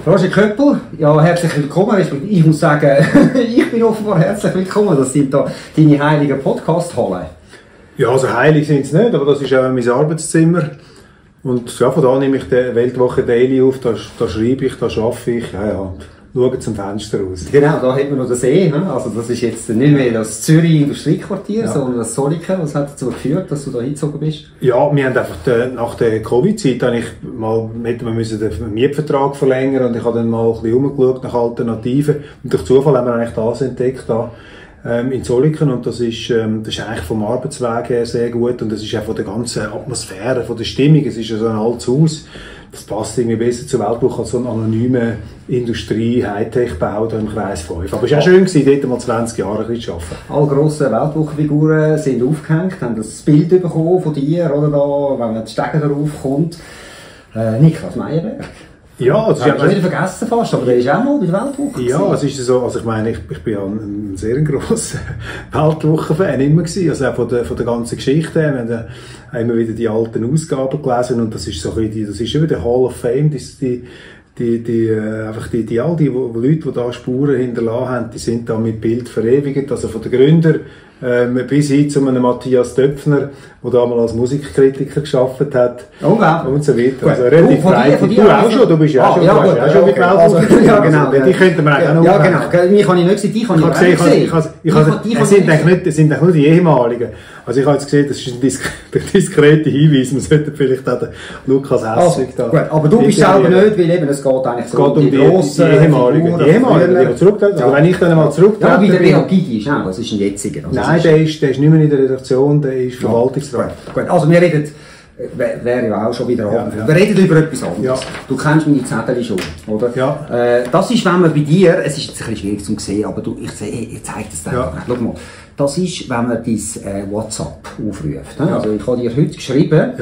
Roger Köppel, ja, herzlich willkommen. Ich muss sagen, ich bin offenbar herzlich willkommen. Das sind da deine heiligen Podcast-Hallen. Ja, also heilig sind sie nicht, aber das ist auch mein Arbeitszimmer. Und ja, von da nehme ich die Weltwoche Daily auf, da schreibe ich, da arbeite ich, ja. Schauen zum Fenster raus. Genau, da hat man noch den See. Ne? Also das ist jetzt nicht mehr das Zürich Industriequartier, sondern das Soliken. Was hat dazu geführt, dass du da hingezogen bist? Ja, wir haben einfach nach der Covid-Zeit hätten wir müssen den Mietvertrag verlängern und ich habe dann mal ein bisschen rumgeschaut nach Alternativen. Und durch Zufall haben wir eigentlich das entdeckt da in Soliken und das ist eigentlich vom Arbeitsweg her sehr gut und das ist auch von der ganzen Atmosphäre, von der Stimmung. Es ist ja so ein altes Haus. Das passt irgendwie besser zur Weltwoche als so ein anonymer Industrie-Hightech-Bau da im Kreis 5. Aber es war auch schön, dort mal 20 Jahre zu arbeiten. Alle grossen Weltwochenfiguren sind aufgehängt, haben das Bild bekommen von dir, oder da, wenn man die Stege darauf kommt. Niklas Meyerberg. Ja, das habe ich wieder vergessen fast, aber der ist auch mal bei der Weltwoche. Ja, es ist so, also ich meine, ich bin ja ein sehr grosser Weltwochen-Fan immer gewesen, also auch von der ganzen Geschichte. Wir haben immer wieder die alten Ausgaben gelesen und das ist so ein bisschen, das ist über der Hall of Fame, all die Leute, die da Spuren hinterlassen haben, die sind da mit Bild verewigt, also von den Gründern bis hin zu einem Matthias Döpfner, der damals als Musikkritiker gearbeitet hat. Und so weiter. Also relativ breit. Du auch schon, du bist ja auch schon mit Weltwoche. Ja, genau. Die könnten wir auch noch Ja, genau. Mich habe ich nicht gesehen, die habe ich gesehen. Es sind eigentlich nur die ehemaligen. Also ich habe jetzt gesehen, das ist ein diskreter Hinweis, man sollte vielleicht auch den Lukas Hessig da... Gut, aber du bist selber nicht, weil eben es geht eigentlich so um die grossen ehemaligen. Die ehemaligen, die zurücktreten. Also wenn ich dann mal zurücktrete... Ja, wie der Leo Gigi ist auch, das ist ein jetziger. Nein, der ist nicht mehr in der Redaktion, der ist Verwaltungsrat. Gut, also wir reden... Wäre ja auch schon wieder Abend. Wir reden über etwas anderes. Ja. Du kennst meine Zettel schon, oder? Ja. Das ist, wenn man bei dir, es ist jetzt ein bisschen schwierig zu sehen, aber ich zeige das dir. Ja. Schau mal. Das ist, wenn man dein WhatsApp aufruft. Ne? Ja. Also ich habe dir heute geschrieben,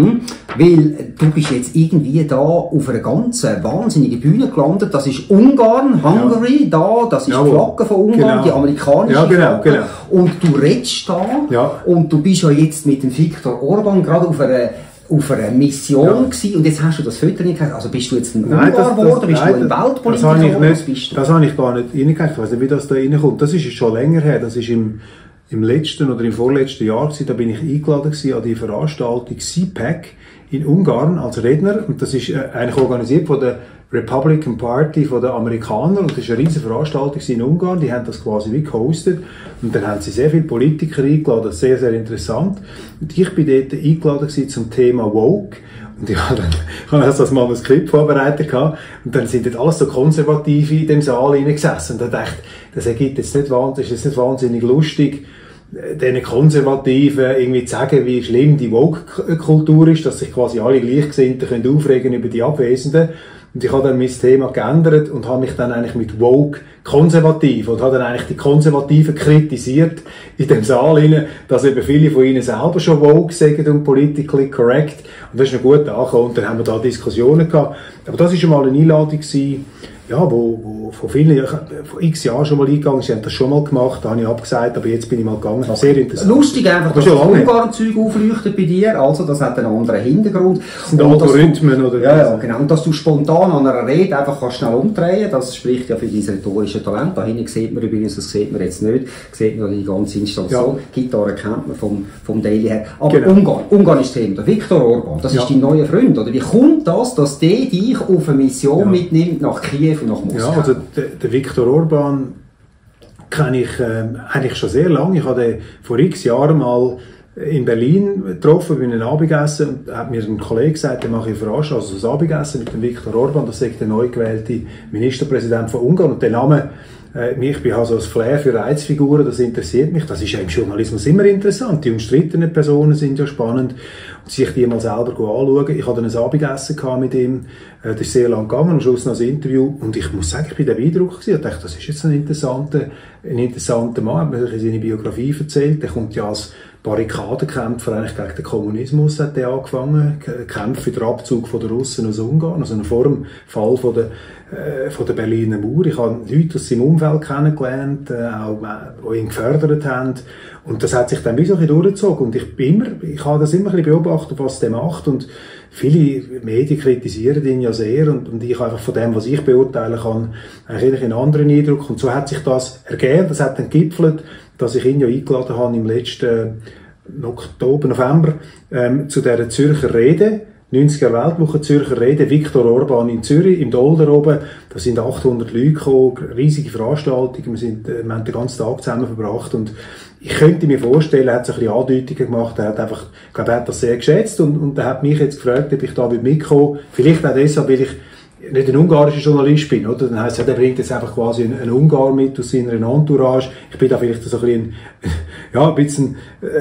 weil du bist jetzt irgendwie da auf einer ganz wahnsinnigen Bühne gelandet. Das ist Ungarn, Hungary, das ist die Flagge von Ungarn, die amerikanische Flagge. Genau. Und du redest da und du bist ja jetzt mit dem Viktor Orban gerade auf einer Mission gewesen, und jetzt hast du das Foto nicht gehabt. Also bist du jetzt ein Ungar geworden? Bist du ein Weltpolitiker geworden? Das habe ich gar nicht reingekriegt. Ich weiss nicht, wie das da reinkommt. Das ist schon länger her. Das ist im letzten oder im vorletzten Jahr gewesen. Da bin ich eingeladen gewesen an die Veranstaltung CPAC in Ungarn als Redner. Und das ist eigentlich organisiert von der Republican Party von den Amerikanern. Und das ist eine riesige Veranstaltung in Ungarn. Die haben das quasi wie gehostet. Und dann haben sie sehr viele Politiker eingeladen. Das ist sehr, sehr interessant. Und ich bin dort eingeladen gewesen zum Thema Woke. Und ich habe das Manuskript vorbereitet gehabt. Und dann sind dort alles so Konservative in dem Saal reingesessen. Und da dachte ich, das ergibt jetzt nicht wahnsinnig lustig, diesen Konservativen irgendwie zu sagen, wie schlimm die Woke-Kultur ist, dass sich quasi alle Gleichgesinnten können aufregen über die Abwesenden. Und ich habe dann mein Thema geändert und habe mich dann eigentlich mit Woke konservativ und habe dann eigentlich die Konservativen kritisiert in dem Saal rein, dass eben viele von ihnen selber schon Woke sagen und politically correct. Und das ist noch gut angekommen und dann haben wir da Diskussionen gehabt. Aber das war schon mal eine Einladung gewesen, ja, wo von vielen, vor x Jahren schon mal eingegangen, sie haben das schon mal gemacht, da habe ich abgesagt, aber jetzt bin ich mal gegangen. Das sehr interessant. Lustig einfach, dass das Ungarn-Zeug aufleuchtet bei dir, also das hat einen anderen Hintergrund. Das sind Algorithmen, oder? Ja, genau. Und dass du spontan an einer Rede einfach kannst schnell umdrehen, das spricht ja für dein rhetorische Talent. Da hinten sieht man übrigens, das sieht man jetzt nicht, sieht man die ganze Installation. Ja. Gitarre kennt man vom Daily her. Aber genau. Ungarn ist das Thema. Der Viktor Orban, das ist dein neuer Freund, oder? Wie kommt das, dass der dich auf eine Mission mitnimmt nach Kiew und nach Moskau? Ja, also der Viktor Orban kenne ich eigentlich schon sehr lange. Ich habe den vor x Jahren mal in Berlin getroffen, bin ein Abendessen und hat mir ein Kollege gesagt, der mache ich Veranstaltung, also ein Abendessen mit dem Viktor Orban, das ist der neu gewählte Ministerpräsident von Ungarn und der Name, ich bin also ein Flair für Reizfiguren, das interessiert mich, das ist ja im Journalismus immer interessant, die umstrittenen Personen sind ja spannend und sich die mal selber anschauen. Ich hatte ein Abendessen mit ihm, das ist sehr lang gegangen, am Schluss noch ein Interview und ich muss sagen, ich bin beeindruckt gewesen. Ich dachte, das ist jetzt ein interessanter Mann, hat mir seine Biografie erzählt, der kommt ja als Barrikadenkämpfer eigentlich gegen den Kommunismus hat er angefangen, Kämpfe für den Abzug von den Russen aus Ungarn, also vor dem Fall von der Berliner Mauer. Ich habe Leute aus seinem Umfeld kennengelernt, die ihn gefördert haben. Und das hat sich dann wie so ein bisschen durchgezogen. Und ich habe das immer ein bisschen beobachtet, was der macht. Und viele Medien kritisieren ihn ja sehr. Und ich einfach von dem, was ich beurteilen kann, eigentlich einen anderen Eindruck. Und so hat sich das ergeben. Das hat dann gipfelt, dass ich ihn ja eingeladen habe im letzten November zu dieser Zürcher Rede. 90er Weltwoche Zürcher Rede, Viktor Orban in Zürich, im Dolder oben. Da sind 800 Leute gekommen, riesige Veranstaltungen. Wir haben den ganzen Tag zusammen verbracht. Und ich könnte mir vorstellen, er hat so ein bisschen Andeutungen gemacht. Er hat einfach, ich glaube, er hat das sehr geschätzt und er hat mich jetzt gefragt, ob ich da mitkommen will. Vielleicht auch deshalb, weil ich nicht ein ungarischer Journalist bin, oder? Dann heisst es, ja, der bringt jetzt einfach quasi einen Ungar mit aus seiner Entourage. Ich bin da vielleicht so ein bisschen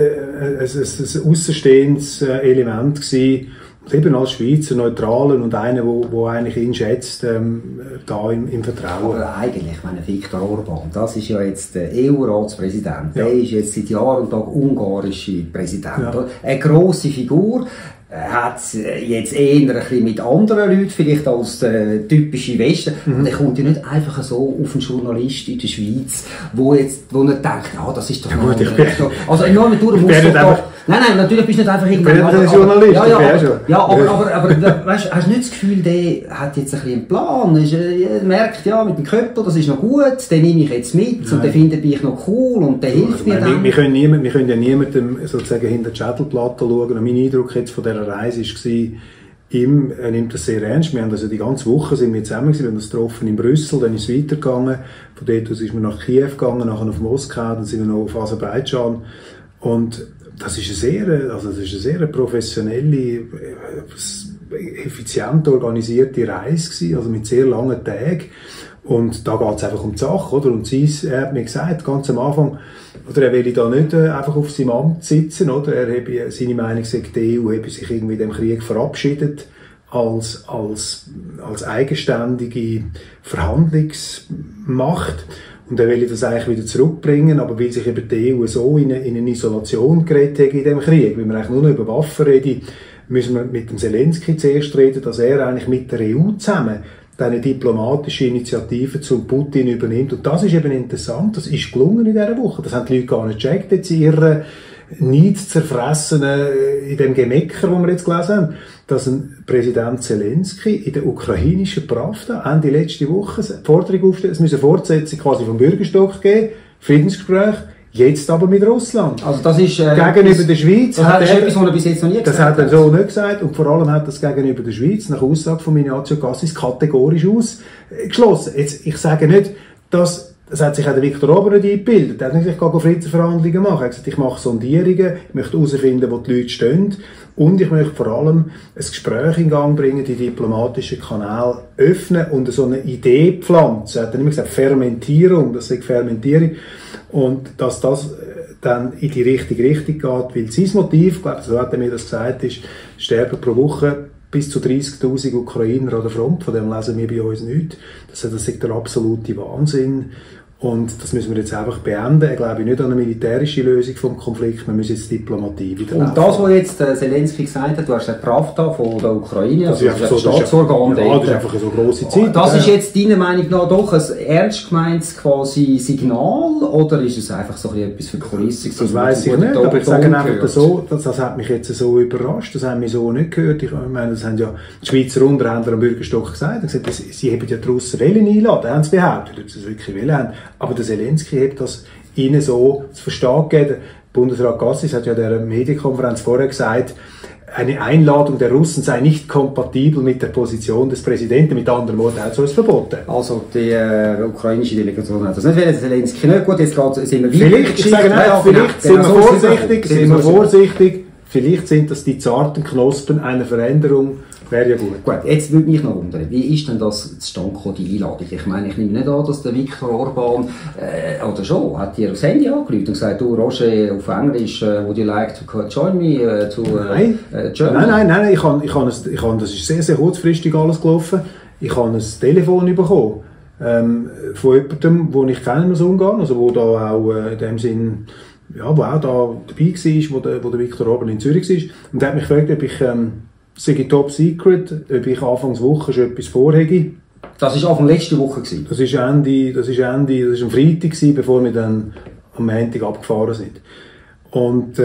ein aussenstehendes Element gewesen. Eben als Schweizer, Neutralen und einer, der eigentlich ihn schätzt, da im Vertrauen. Aber eigentlich, Viktor Orban, das ist ja jetzt der EU-Ratspräsident. Ja. Der ist jetzt seit Jahr und Tag ungarische Präsident. Ja. Eine grosse Figur. Hat jetzt eher ein bisschen mit anderen Leuten, vielleicht als der typische Westen. Und er kommt ja nicht einfach so auf einen Journalist in der Schweiz, wo er denkt, das ist doch gut, also enorme Tour muss doch. Nein, natürlich bist du nicht einfach irgendein Journalist. Aber weißt, hast du nicht das Gefühl, der hat jetzt ein bisschen einen Plan? Er merkt, ja, mit dem Köppel, das ist noch gut, den nehme ich jetzt mit und den finde ich noch cool und der hilft mir dann. Wir können ja niemandem sozusagen hinter die Schädelplatte schauen. Und mein Eindruck jetzt von dieser Reise war, er nimmt das sehr ernst. Wir haben also die ganze Woche sind wir zusammen gewesen, wir haben uns getroffen in Brüssel, dann ist es weitergegangen. Von dort aus ist man nach Kiew gegangen, nachher auf Moskau, dann sind wir noch auf Aserbaidschan. Und das ist eine sehr professionelle, effizient organisierte Reise gewesen, also mit sehr langen Tagen. Und da geht es einfach um die Sache, oder? Und er hat mir gesagt, ganz am Anfang, oder er will da nicht einfach auf seinem Amt sitzen, oder? Er habe seine Meinung gesagt, die EU habe sich irgendwie in dem Krieg verabschiedet als eigenständige Verhandlungsmacht. Und er will das eigentlich wieder zurückbringen, aber weil sich eben die EU so in eine Isolation gerät hat in diesem Krieg, weil wir eigentlich nur noch über Waffen reden, müssen wir mit dem Zelensky zuerst reden, dass er eigentlich mit der EU zusammen eine diplomatische Initiative zum Putin übernimmt. Und das ist eben interessant, das ist gelungen in dieser Woche. Das haben die Leute gar nicht gecheckt, jetzt in ihrer Neidzerfressenen, in dem Gemecker, wo wir jetzt gelesen haben, dass ein Präsident Zelensky in der ukrainischen Pravda Ende letzte Woche eine Forderung aufstellt, es müsse eine Fortsetzung quasi vom Bürgerstock geben, Friedensgespräch, jetzt aber mit Russland. Also das ist, gegenüber der Schweiz. Das ist etwas, was er bis jetzt noch nie gesagt hat. Das hat er so nicht gesagt. Und vor allem hat das gegenüber der Schweiz, nach Aussage von Ignazio Cassis, kategorisch ausgeschlossen. Jetzt, ich sage nicht, dass das hat sich auch der Viktor Orban nicht eingebildet. Er hat nicht gesagt, ich gehe Friedensverhandlungen machen. Er hat gesagt, ich mache Sondierungen, ich möchte herausfinden, wo die Leute stehen. Und ich möchte vor allem ein Gespräch in Gang bringen, die diplomatischen Kanäle öffnen und so eine Idee pflanzen. Er hat dann immer gesagt, Fermentierung, das ist Fermentierung. Und dass das dann in die richtige Richtung geht, weil sein Motiv, ich glaube, so hat er mir das gesagt, ist, sterben pro Woche bis zu 30.000 Ukrainer an der Front, von dem lesen wir bei uns nichts. Das ist der absolute Wahnsinn. Und das müssen wir jetzt einfach beenden. Ich glaube nicht an eine militärische Lösung vom Konflikt, wir müssen jetzt Diplomatie wieder Und das, was jetzt Zelensky gesagt hat, du hast eine Pravda von der Ukraine, das ist so Staatsorgan. Ja, das ist einfach so grosse Zeit. Das ist jetzt deiner Meinung nach doch ein ernst gemeintes quasi Signal, oder ist es einfach so etwas für die Kulisse? Das weiss ich nicht, aber ich sage einfach so, das hat mich jetzt so überrascht, das haben wir so nicht gehört. Ich meine, das haben ja die Schweizer Unterhändler am Bürgerstock gesagt, sie haben ja die Russen einladen, haben sie behauptet, ob sie es wirklich wollen. Aber der Zelensky hat das ihnen so zu verstehen gegeben. Bundesrat Cassis hat ja in der Medienkonferenz vorher gesagt, eine Einladung der Russen sei nicht kompatibel mit der Position des Präsidenten. Mit anderen Worten, er hat so etwas verboten. Also die ukrainische Delegation hat das nicht wollen, Zelensky nicht. Gut, jetzt sind wir vielleicht, ich sage nicht, vielleicht sind wir vorsichtig, vielleicht sind das die zarten Knospen einer Veränderung. Wäre ja gut. Gut, jetzt würde mich noch wundern, wie ist denn das zustande gekommen, die Einladung? Ich meine, ich nehme nicht an, dass der Viktor Orban, oder schon, hat dir aufs Handy angerufen und gesagt, du Roger, auf Englisch, would you like to join me to Germany? Nein, ich habe das ist sehr, sehr kurzfristig alles gelaufen. Ich habe ein Telefon bekommen, von jemandem, den ich kenne aus Ungarn, also wo da auch in dem Sinn ja, wo auch da dabei war, wo der Viktor Orban in Zürich war. Und er hat mich gefragt, ob ich, sage Top Secret, ob ich Anfangswoche schon etwas vorhege. Das war Anfang letzte Woche gewesen? Das war am Freitag gewesen, bevor wir dann am Montag abgefahren sind. Und,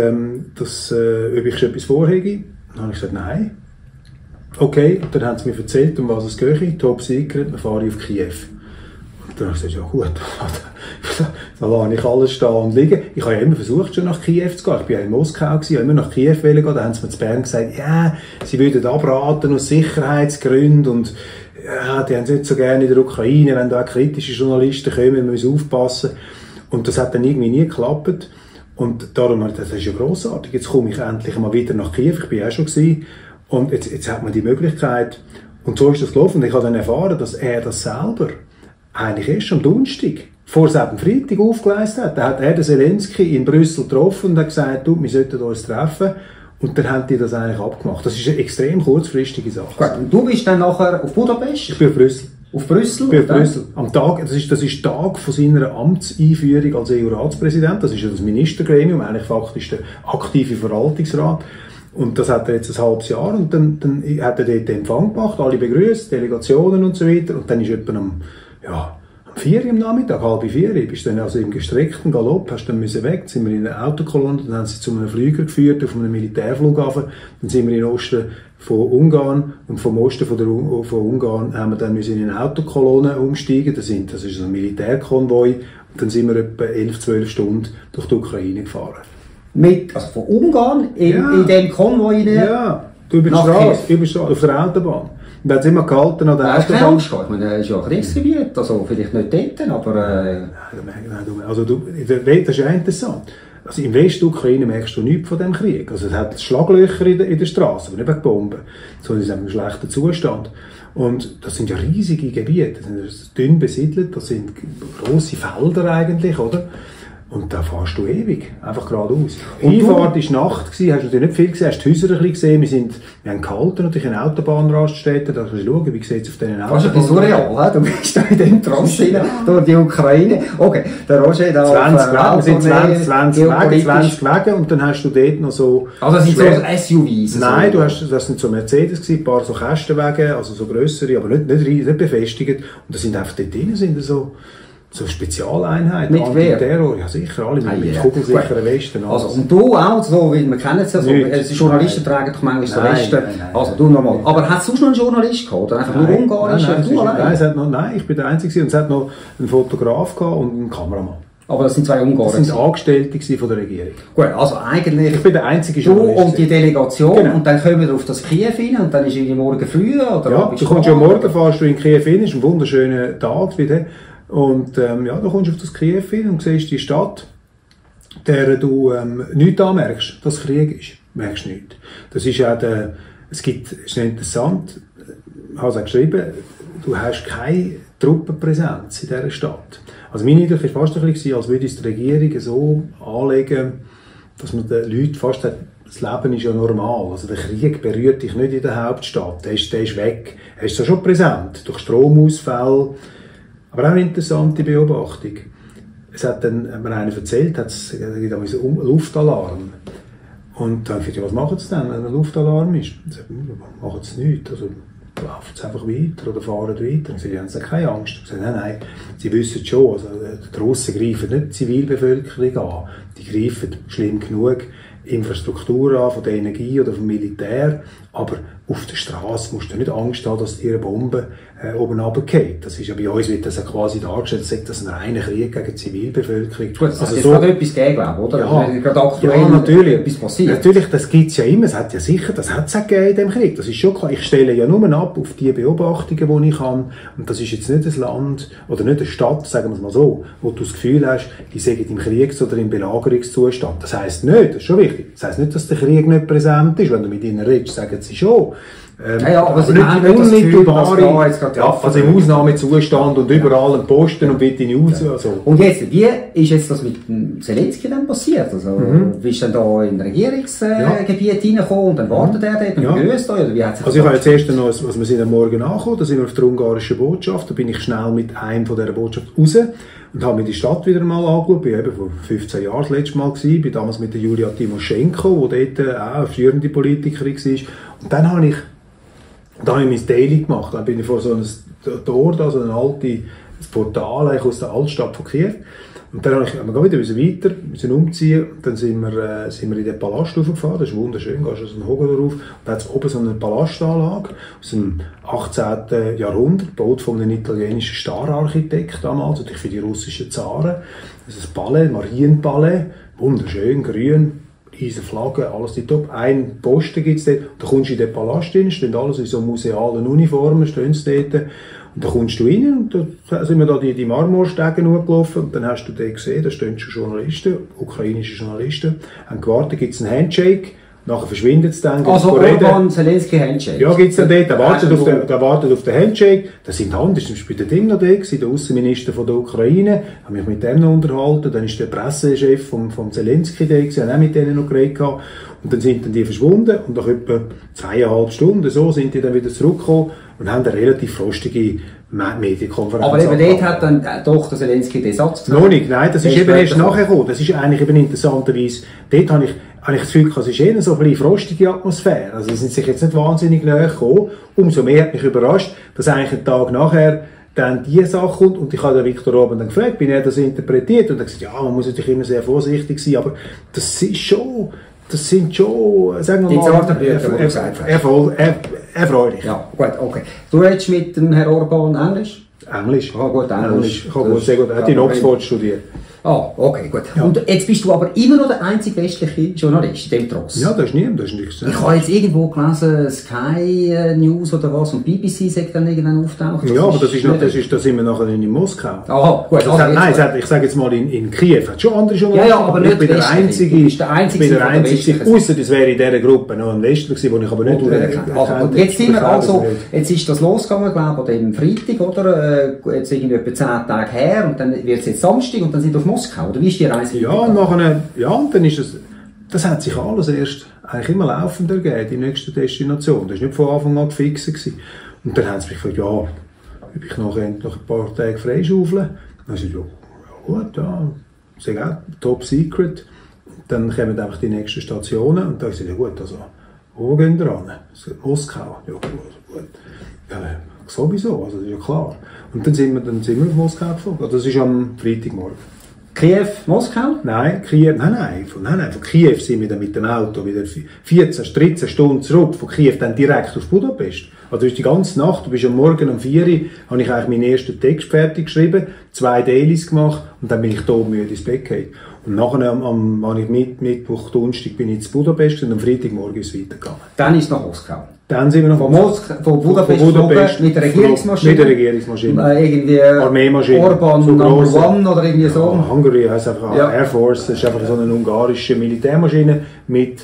ob ich schon etwas vorhege. Dann habe ich gesagt, nein. Okay, und dann haben sie mir erzählt, um was es geht. Top Secret, wir fahren auf Kiew. Und dann habe ich gesagt, ja gut, da lasse ich alles stehen und liegen. Ich habe ja immer versucht, schon nach Kiew zu gehen. Ich war ja in Moskau, ich habe immer nach Kiew gehen. Da haben sie mir zu Bern gesagt, ja, sie würden abraten aus Sicherheitsgründen und ja, die haben es nicht so gerne in der Ukraine, wenn da auch kritische Journalisten kommen, wir müssen aufpassen. Und das hat dann irgendwie nie geklappt. Und darum, das ist ja grossartig. Jetzt komme ich endlich mal wieder nach Kiew. Ich bin auch schon gewesen. Und jetzt hat man die Möglichkeit. Und so ist das gelaufen. Und ich habe dann erfahren, dass er das selber eigentlich erst am Donnerstag vor dem Freitag aufgeleistet hat. Da hat er den Zelensky in Brüssel getroffen und hat gesagt, du, wir sollten uns treffen. Und dann haben die das eigentlich abgemacht. Das ist eine extrem kurzfristige Sache. Gut, und du bist dann nachher auf Budapest? Ich bin auf Brüssel. Auf Brüssel? Ich bin auf Brüssel. Am Tag, das ist Tag von seiner Amtseinführung als EU-Ratspräsident. Das ist ja das Ministergremium, eigentlich faktisch der aktive Verwaltungsrat. Und das hat er jetzt ein halbes Jahr. Und dann hat er dort den Empfang gemacht, alle begrüßt, Delegationen und so weiter. Und dann ist etwa am 4 Uhr am Nachmittag, 3:30, bist dann also im gestreckten Galopp, hast dann müssen weg, dann sind wir in einer Autokolonne, dann haben sie zu einem Flieger geführt, auf einem Militärflughafen, dann sind wir in den Osten von Ungarn und vom Osten von Ungarn haben wir dann müssen in eine Autokolonne umsteigen, das ist ein Militärkonvoi, und dann sind wir etwa 11-12 Stunden durch die Ukraine gefahren. Also von Ungarn in dem Konvoi? Ja, über die Straße, auf der Autobahn. Und dann sind wir gehalten an der Autobahn. Ich meine, das ist ja Kriegsgebiet, also vielleicht nicht dort, aber... Nein, das ist ja interessant. Also im Westukraine merkst du nichts von dem Krieg. Also es hat Schlaglöcher in der Straße, aber nicht wegen Bomben, sondern es ist ein schlechter Zustand. Und das sind ja riesige Gebiete, das ist dünn besiedelt, das sind grosse Felder eigentlich, oder? Und da fährst du ewig, einfach geradeaus. Einfahrt war Nacht, hast du natürlich nicht viel gesehen, hast die Häuser ein bisschen gesehen, wir haben gehalten, natürlich in Autobahnraststätten, da kannst du schauen, wie sieht es auf diesen Autobahnen. Das ist surreal, du bist da in dem Transit durch die Ukraine. Okay, der Roger da 20 Wege und dann hast du dort noch so... Also das sind so SUVs? Nein, das sind so Mercedes gewesen, ein paar so Kästenwege, also so grössere, aber nicht befestigt. Und das sind einfach dort drin, sind so Spezialeinheiten. Mit Terror, ja sicher, alle mit kugelsicheren Westen. Also, und du auch, so, weil wir kennen es ja so, Journalisten tragen doch manchmal so Westen. Also du nochmal. Aber hat es sonst noch einen Journalist gehabt, oder einfach nur Ungarisch? Nein, ich bin der Einzige und es hat noch einen Fotograf gehabt und einen Kameramann. Aber das sind zwei Ungarn. Das sind Angestellte von der Regierung. Gut, also eigentlich... Ich bin der einzige Journalist. Du und die Delegation, genau. Und dann kommen wir auf das Kiew rein und dann ist irgendwie morgen früh, oder? Ja, du kommst ja morgen, fahrst du in Kiew rein, ist ein wunderschöner Tag wieder. Und da kommst du auf das Kiew hin und siehst die Stadt, der du nichts anmerkst, dass Krieg ist. Merkst nichts. Das ist auch ist interessant, ich habe es auch geschrieben, du hast keine Truppenpräsenz in dieser Stadt. Also mein Eindruck war fast ein bisschen, als würde es die Regierung so anlegen, dass man den Leuten fast sagt, das Leben ist ja normal. Also der Krieg berührt dich nicht in der Hauptstadt, der ist weg. Er ist zwar schon präsent, durch Stromausfälle. Aber auch eine interessante Beobachtung. Es hat dann mir einer erzählt, es gibt einen Luftalarm. Und dann habe ich gesagt, was machen sie denn, wenn ein Luftalarm ist? Ich sage, machen sie nichts. Also laufen sie einfach weiter oder fahren weiter. Und sie haben keine Angst. Ich sage, nein, sie wissen schon, also die Russen greifen nicht die Zivilbevölkerung an. Die greifen schlimm genug Infrastruktur an, von der Energie oder vom Militär. Aber auf der Straße musst du nicht Angst haben, dass dir eine Bombe oben runterfällt. Das ist ja bei uns, wird das ja quasi dargestellt, das ist ein reiner Krieg gegen die Zivilbevölkerung. Gut, das ist gerade etwas gegeben, oder? Ja, natürlich. Etwas passiert. Natürlich, das gibt es ja immer. Es hat ja sicher, das hat es auch gegeben in dem Krieg. Das ist schon klar. Ich stelle ja nur ab auf die Beobachtungen, die ich habe. Und das ist jetzt nicht ein Land oder nicht eine Stadt, sagen wir es mal so, wo du das Gefühl hast, die sagen im Kriegs- oder im Belagerungszustand. Das heisst nicht, das ist schon wichtig. Das heisst nicht, dass der Krieg nicht präsent ist. Wenn du mit ihnen redest, sagen sie schon. aber nicht unmittelbare, also im Ausnahmezustand und überall ein Posten und bitte nicht raus. Ja. Also. Und jetzt, wie ist jetzt das mit dem Zelensky dann passiert? Also, bist du dann da in Regierungsgebiet reingekommen und dann wartet er dort und begrüßt euch? Oder wie hat sich also ich habe jetzt erst noch, was wir sind am Morgen angekommen, da sind wir auf der ungarischen Botschaft, da bin ich schnell mit einem von dieser Botschaft raus und habe mir die Stadt wieder mal angeschaut. Ich war eben vor 15 Jahren das letzte Mal gewesen, bin damals mit der Julia Timoschenko, die dort auch eine führende Politikerin war. Und dann habe ich mein Daily gemacht. Dann bin ich vor so einem Tor, da, so ein altes Portal aus der Altstadt von Kiew. Und dann haben wir wieder weiter, müssen umziehen. Und dann sind wir in den Palast raufgefahren. Das ist wunderschön, gehst aus dem Hogen drauf. Und da hat es oben so eine Palastanlage aus dem 18. Jahrhundert, gebaut von einem italienischen Stararchitekt damals, natürlich für die russischen Zaren. Das ist ein Palais, Marienpalais, wunderschön, grün. Riesen Flaggen, alles top. Ein Posten gibt es dort. Da kommst du in den Palast rein, stehen alles in so musealen Uniformen, stehen sie dort. Und dann kommst du rein und da sind wir da die Marmorstege hochgelaufen und dann hast du dort gesehen, da stehen schon Journalisten, ukrainische Journalisten, haben gewartet, gibt es einen Handshake, nachher verschwindet es dann. Also Orban, Zelensky Handshake? Ja, gibt es dann dort, der wartet auf den Handshake. Da sind andere, zum Beispiel der Ding noch da gewesen, der Außenminister von der Ukraine, habe mich mit dem noch unterhalten, dann ist der Pressechef vom Zelensky da gewesen, haben auch mit denen noch geredet gehabt. Und dann sind die verschwunden und nach etwa 2,5 Stunden so sind die dann wieder zurückgekommen und haben eine relativ frostige Medienkonferenz. Aber eben dort hat dann doch der Zelensky den Satz gesagt. Noch nicht, nein, das ist eben erst nachher gekommen. Das ist eigentlich eben interessanterweise, dort habe ich das Gefühl, es ist eher so eine frostige Atmosphäre. Also sie sind sich jetzt nicht wahnsinnig näher gekommen. Umso mehr hat mich überrascht, dass eigentlich einen Tag nachher dann diese Sache kommt und ich habe den Viktor Orban dann gefragt, wie er das interpretiert und er hat gesagt, ja, man muss natürlich immer sehr vorsichtig sein, aber das sind schon, sagen wir mal, erfreulich. Ja, gut, okay. Du redest mit dem Herrn Orban Englisch? Englisch. Ah, gut, Englisch. Ich habe sehr gut. Er hat in Oxford studiert. Ah, okay, gut. Ja. Und jetzt bist du aber immer noch der einzige westliche Journalist, in dem Tross. Ja, das ist nichts. Ich habe jetzt irgendwo gelesen, Sky News oder was, und BBC sagt dann irgendwann auftaucht. Ja, aber da sind wir nachher in Moskau. Aha, gut. Ich sage jetzt mal, in Kiew hat schon andere Journalisten. Ja, aber nicht der Einzige, ausser das wäre in dieser Gruppe noch ein Westler gewesen, den ich aber nicht erkannt. Jetzt sind wir also, jetzt ist das losgegangen, glaube ich, am Freitag, oder? Jetzt irgendwie etwa 10 Tage her, und dann wird es jetzt Samstag, und dann sind wir auf Moskau, oder wie ist die Reise? Ja, und dann ist das hat sich alles erst eigentlich immer laufend ergeben, die nächste Destination. Das war nicht von Anfang an gefixt gewesen. Und dann haben sie mich gefragt, ja, ob ich noch ein paar Tage freischaufeln. Dann habe ich gesagt, ja gut, das ist auch top secret. Dann kommen einfach die nächsten Stationen und dann habe ich gesagt, ja gut, also, wo gehen wir ran? Moskau. Ja gut. Ja, sowieso, also das ist ja klar. Und dann sind wir auf Moskau geflogen. Das ist am Freitagmorgen. Kiew, Moskau? Nein, von Kiew sind wir dann mit dem Auto wieder 13 Stunden zurück, von Kiew dann direkt auf Budapest. Also ist die ganze Nacht, du bist am Morgen um 4 Uhr, habe ich eigentlich meinen ersten Text fertig geschrieben, 2 Dailies gemacht und dann bin ich todmüde ins Bett gefallen. Und nachher habe ich Mittwoch, Donnerstag bin ich zu Budapest und am Freitagmorgen ist es weitergegangen. Dann ist es nach Moskau? Dann sind wir noch von Budapest mit der Regierungsmaschine. Mit der Regierungsmaschine. Irgendwie Armeemaschine. Orban so Number One oder irgendwie so. Ja, Hungary heisst einfach Air Force. Das ist einfach so eine ungarische Militärmaschine mit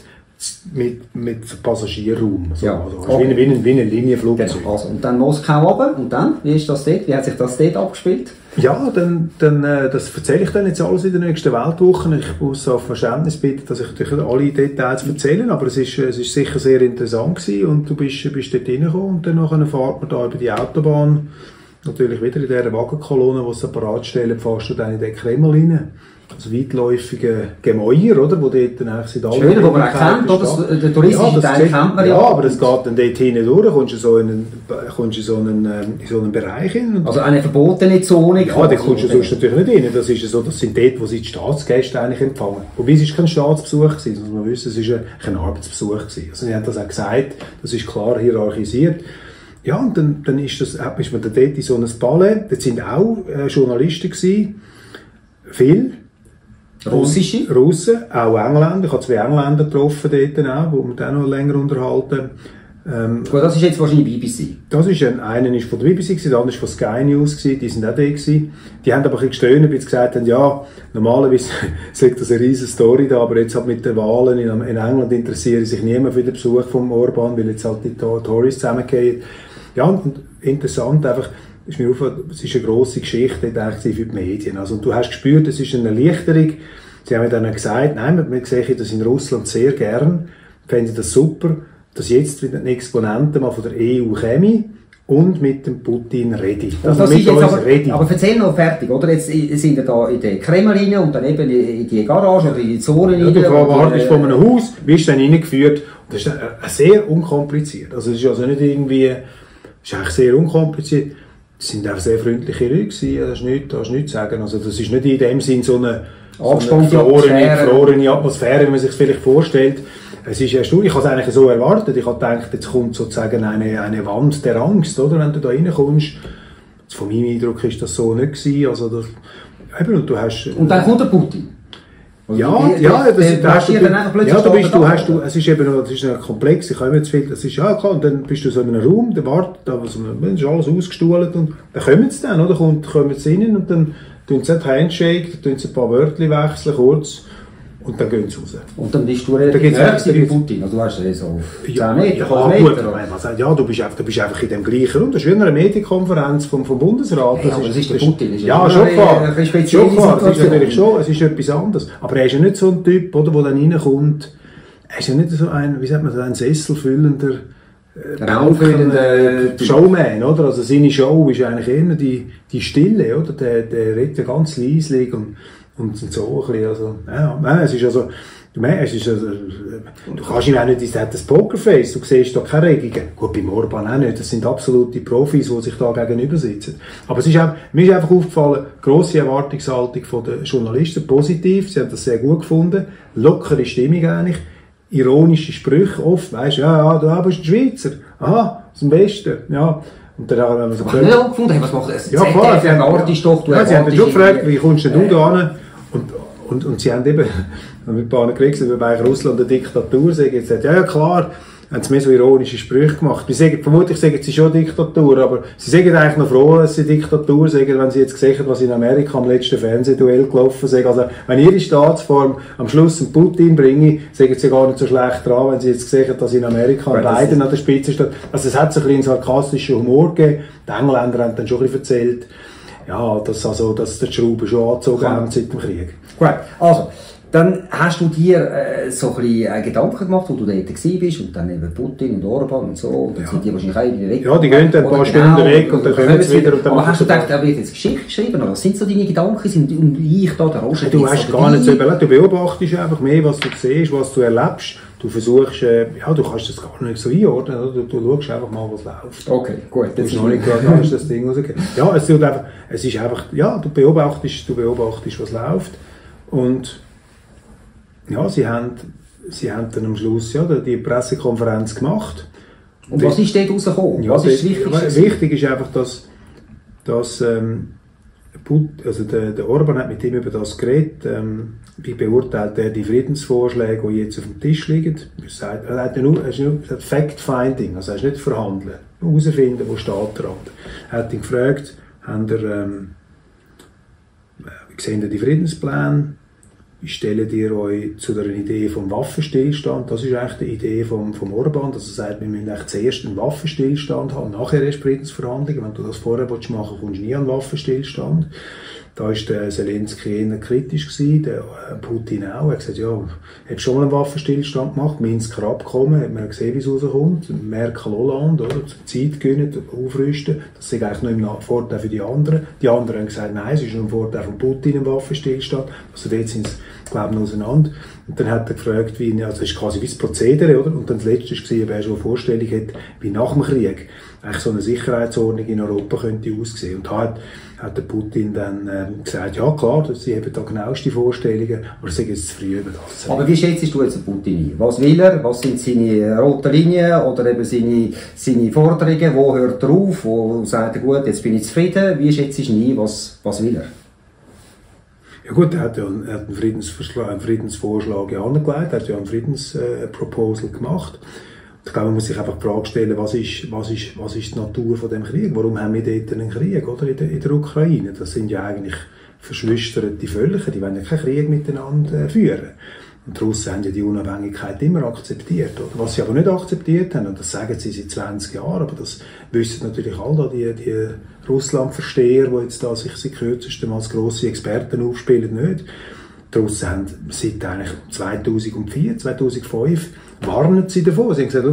Passagierraum. So. Ja, also okay. wie ein Linienflugzeug. Genau. Also, und dann Moskau runter. Und dann? Wie ist das dort? Wie hat sich das dort abgespielt? Ja, das erzähle ich dann jetzt alles in den nächsten Weltwochen. Ich muss auf Verständnis bitten, dass ich natürlich alle Details erzähle, aber es ist sicher sehr interessant gewesen und du bist dort reingekommen und dann fährt man da über die Autobahn, natürlich wieder in dieser Wagenkolonne, die sie parat stellen, fährst du dann in den Kreml rein. Also weitläufige Gemäuer, oder? Wo dort dann eigentlich seit allen Schön, wo man auch kennt, oder? Der touristische Teil kennt man ja. Ja, aber das geht dann dort hinten durch, kommst du in so einen Bereich hin. Also eine verbotene Zone? Ja, da kommst du sonst natürlich nicht rein. Das sind dort, wo sie die Staatsgäste eigentlich empfangen. Wobei es ist kein Staatsbesuch gewesen, das muss man wissen, es ist kein Arbeitsbesuch gewesen. Also sie haben das auch gesagt, das ist klar hierarchisiert. Ja, und dann ist man dort in so einem Palais, dort sind auch Journalisten gewesen, viel. Russen, auch Engländer. Ich habe 2 Engländer getroffen dort auch, wo wir dann noch länger unterhalten. Gut, das ist jetzt wahrscheinlich BBC. Das ist einer ist von der BBC, der andere ist von Sky News, die sind auch da gewesen. Die haben aber ein bisschen gestöhnt, weil sie gesagt haben, ja, normalerweise sagt das eine riesige Story da, aber jetzt halt mit den Wahlen in England interessiert sich niemand für den Besuch von Orban, weil jetzt halt die Tories zusammengehen. Ja, und interessant einfach, ist mir aufgefallen, es ist eine grosse Geschichte für die Medien. Also, du hast gespürt, es ist eine Erleichterung. Sie haben dann gesagt, nein, wir sehen das in Russland sehr gern, fänden das super, dass jetzt wieder ein Exponenten mal von der EU käme und mit dem Putin rede. Das ist jetzt aber erzähl noch fertig, oder? Jetzt sind wir da in den Kreml und dann eben in die Garage oder in die Zone rein. Ja, du wartest von einem Haus, wirst dann reingeführt. Das ist sehr unkompliziert. Also es ist also nicht irgendwie, es ist eigentlich sehr unkompliziert. Es sind auch sehr freundliche Leute gewesen, das ist nichts zu sagen. Also das ist nicht in dem Sinn so eine gefrorene Atmosphäre, wie man sich vielleicht vorstellt. Es ist erstaunlich, ich habe es eigentlich so erwartet. Ich habe gedacht, jetzt kommt sozusagen eine Wand der Angst, oder? Wenn du da reinkommst. Von meinem Eindruck ist das so nicht gewesen. Also das, eben, und du hast... Und dann kommt der Putin. Es ist eben noch, das ist noch komplex, ich habe jetzt viel, das ist ja klar, und dann bist du so in einem Raum, der wartet, dann ist alles ausgestuhlt und dann kommen sie dann, oder? Kommen sie rein und dann tun sie ein Handshake, dann tun sie ein paar Wörter wechseln, kurz, und dann gehen sie raus. Und dann bist du relativ näher bei Putin, also du hast ja so 10 Meter, ja, du bist einfach in dem gleichen Raum, das ist wie eine Medienkonferenz vom Bundesrat. Ja, aber das ist der Putin. Ja, schon klar, es ist natürlich schon, es ist etwas anderes. Aber er ist ja nicht so ein Typ, oder, der dann reinkommt, er ist ja nicht so ein, wie sagt man, ein sesselfüllender Showman, oder? Also seine Show ist eigentlich eher die Stille, oder? Der redet ja ganz leislich und so ein bisschen, also, ja, es ist also, du kannst ihn auch nicht, er hat das Pokerface, du siehst da keine Regungen. Gut, beim Orban auch nicht, das sind absolute Profis, die sich da gegenüber sitzen. Aber mir ist einfach aufgefallen, grosse Erwartungshaltung von den Journalisten, positiv, sie haben das sehr gut gefunden, lockere Stimmung eigentlich, ironische Sprüche oft, weisst, ja, du bist ein Schweizer, aha, aus dem Westen, ja. Und dann haben wir so gesagt, nicht gefunden, was macht es? Ja, klar, sie haben schon gefragt, wie kommst du da hin? Und sie haben eben, mit ein paar geredet, wie bei Russland eine Diktatur sagen, jetzt sagt, ja klar, haben sie mehr so ironische Sprüche gemacht. Vermutlich sagen sie schon Diktatur, aber sie sagen eigentlich noch froh, dass sie Diktatur sagen, wenn sie jetzt gesehen haben, was in Amerika am letzten Fernsehduell gelaufen ist. Also, wenn ihre Staatsform am Schluss einen Putin bringe, sagen sie gar nicht so schlecht dran, wenn sie jetzt gesehen haben, dass in Amerika Biden an der Spitze steht. Also, es hat so ein bisschen sarkastischen Humor gegeben. Die Engländer haben dann schon ein bisschen erzählt, ja, dass die Schrauben schon angezogen haben seit dem Krieg. Gut, also, dann hast du dir so ein bisschen Gedanken gemacht, wo du dort bist und dann eben Putin und Orban und so, und dann sind die wahrscheinlich auch in die Weg. Ja, die gehen dann ein paar Stunden weg und dann kommen sie wieder. Aber hast du gedacht, er wird jetzt Geschichte geschrieben, oder was sind so deine Gedanken? Und ich da, der Roger? Du hast gar nicht so überlegt, du beobachtest einfach mehr, was du siehst, was du erlebst. Du versuchst, du kannst das gar nicht so einordnen, oder? Du schaust einfach mal, was läuft. Okay, gut. Du hast noch nicht gerade das Ding rausgegeben. Ja, es ist einfach, ja, du beobachtest, was läuft. Und ja, sie haben dann am Schluss die Pressekonferenz gemacht. Und was ist dort rausgekommen? Ja, was ist wichtig? Wichtig ist einfach, dass der Orban hat mit ihm über das geredet. Wie beurteilt er die Friedensvorschläge, die jetzt auf dem Tisch liegen? Er hat nur Fact-Finding, also er ist nicht verhandeln, nur herausfinden, wo steht der andere. Er hat ihn gefragt, wie sehen denn die Friedensپläne? Wie stellt ihr euch zu der Idee vom Waffenstillstand? Das ist eigentlich die Idee vom Orban, dass er sagt, wir müssen eigentlich zuerst einen Waffenstillstand haben, nachher erst Friedensverhandlungen. Wenn du das vorher machen willst, kommst du nie an einen Waffenstillstand. Da war der Zelensky eher kritisch gewesen, der Putin auch. Er hat gesagt, ja, er hat schon mal einen Waffenstillstand gemacht, Minsker Abkommen, hat man gesehen, wie es rauskommt. Merkel, Hollande, oder? Zeit gewinnen, aufrüsten. Das ist eigentlich noch ein Vorteil für die anderen. Die anderen haben gesagt, nein, es ist nur ein Vorteil von Putin, ein Waffenstillstand. Also dort sind sie, glaube ich, auseinander. Und dann hat er gefragt, das ist quasi wie das Prozedere, oder? Und dann das Letzte war, ob er schon eine Vorstellung hat, wie nach dem Krieg eigentlich so eine Sicherheitsordnung in Europa könnte aussehen. Und da hat der Putin dann gesagt, ja klar, sie haben da genaueste Vorstellungen, aber sie sind jetzt zu früh über das. Aber wie schätzt du jetzt den Putin ein? Was will er? Was sind seine roten Linien oder eben seine Forderungen? Wo hört er auf? Wo sagt er, gut, jetzt bin ich zufrieden? Wie schätzt du ihn ein? Was will er? Ja gut, er hat einen Friedensvorschlag angelegt, er hat ja einen Friedensproposal gemacht. Ich glaube, man muss sich einfach die Frage stellen, was ist die Natur von dem Krieg? Warum haben wir dort einen Krieg, oder, in der Ukraine? Das sind ja eigentlich verschwisterte Völker, die wollen ja keinen Krieg miteinander führen. Und die Russen haben ja die Unabhängigkeit immer akzeptiert. Oder? Was sie aber nicht akzeptiert haben, und das sagen sie seit 20 Jahren, aber das wissen natürlich all die Russland-Versteher, die jetzt da sich seit kürzestem als grosse Experten aufspielen, nicht. Die Russen haben seit eigentlich 2004, 2005 warnen sie davon. Sie haben gesagt,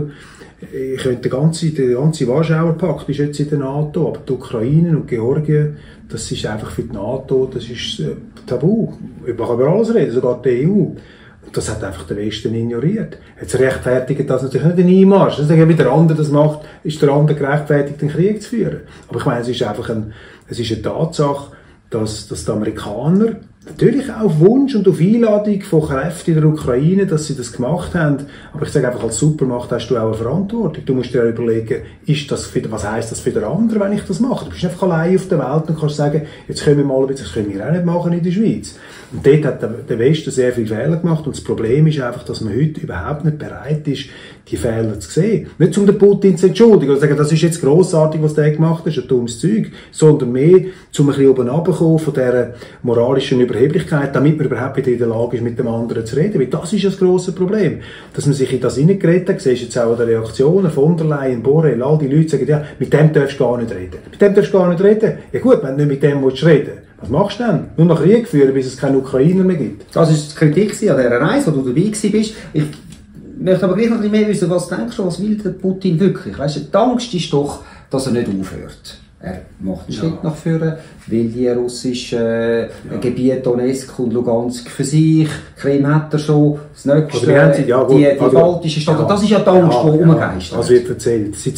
der ganze Warschauer Pakt ist jetzt in der NATO, aber die Ukraine und Georgien, das ist einfach für die NATO, das ist tabu. Man kann über alles reden, sogar die EU. Und das hat einfach der Westen ignoriert. Jetzt rechtfertigt das natürlich nicht den Einmarsch. Also, wie der andere das macht, ist der andere gerechtfertigt, den Krieg zu führen. Aber ich meine, es ist einfach eine Tatsache, dass die Amerikaner natürlich auch auf Wunsch und auf Einladung von Kräften in der Ukraine, dass sie das gemacht haben. Aber ich sage einfach, als Supermacht hast du auch eine Verantwortung. Du musst dir auch überlegen, was heisst das für den anderen, wenn ich das mache? Du bist einfach allein auf der Welt und kannst sagen, jetzt können wir mal ein bisschen, das können wir auch nicht machen in der Schweiz. Und dort hat der Westen sehr viele Fehler gemacht. Und das Problem ist einfach, dass man heute überhaupt nicht bereit ist, die Fehler zu sehen. Nicht um den Putin zu entschuldigen oder zu sagen, das ist jetzt grossartig, was der gemacht hat, ist ein dummes Zeug, sondern mehr, um ein bisschen oben runterzukommen von dieser moralischen Überheblichkeit, damit man überhaupt wieder in der Lage ist, mit dem anderen zu reden. Weil das ist das grosse Problem. Dass man sich in das hineingeredet hat, siehst du jetzt auch an den Reaktionen, von der Leyen, Borrell, all die Leute sagen, ja, mit dem darfst du gar nicht reden. Mit dem darfst du gar nicht reden. Ja gut, wenn du nicht mit dem reden willst, was machst du denn? Nur noch Krieg führen, bis es keine Ukrainer mehr gibt. Das war die Kritik an dieser Reise, wo du dabei warst. Ich möchte aber gleich noch ein bisschen mehr wissen, was denkst du, was will der Putin wirklich? Weißt du, die Angst ist doch, dass er nicht aufhört. Er macht einen Schritt nach vorne, will die russischen Gebiete Donetsk und Lugansk für sich, Krim hat er schon, das nächste, die baltischen Staaten, das ist ja die Angst, die umgeistert. Das wird erzählt. Seit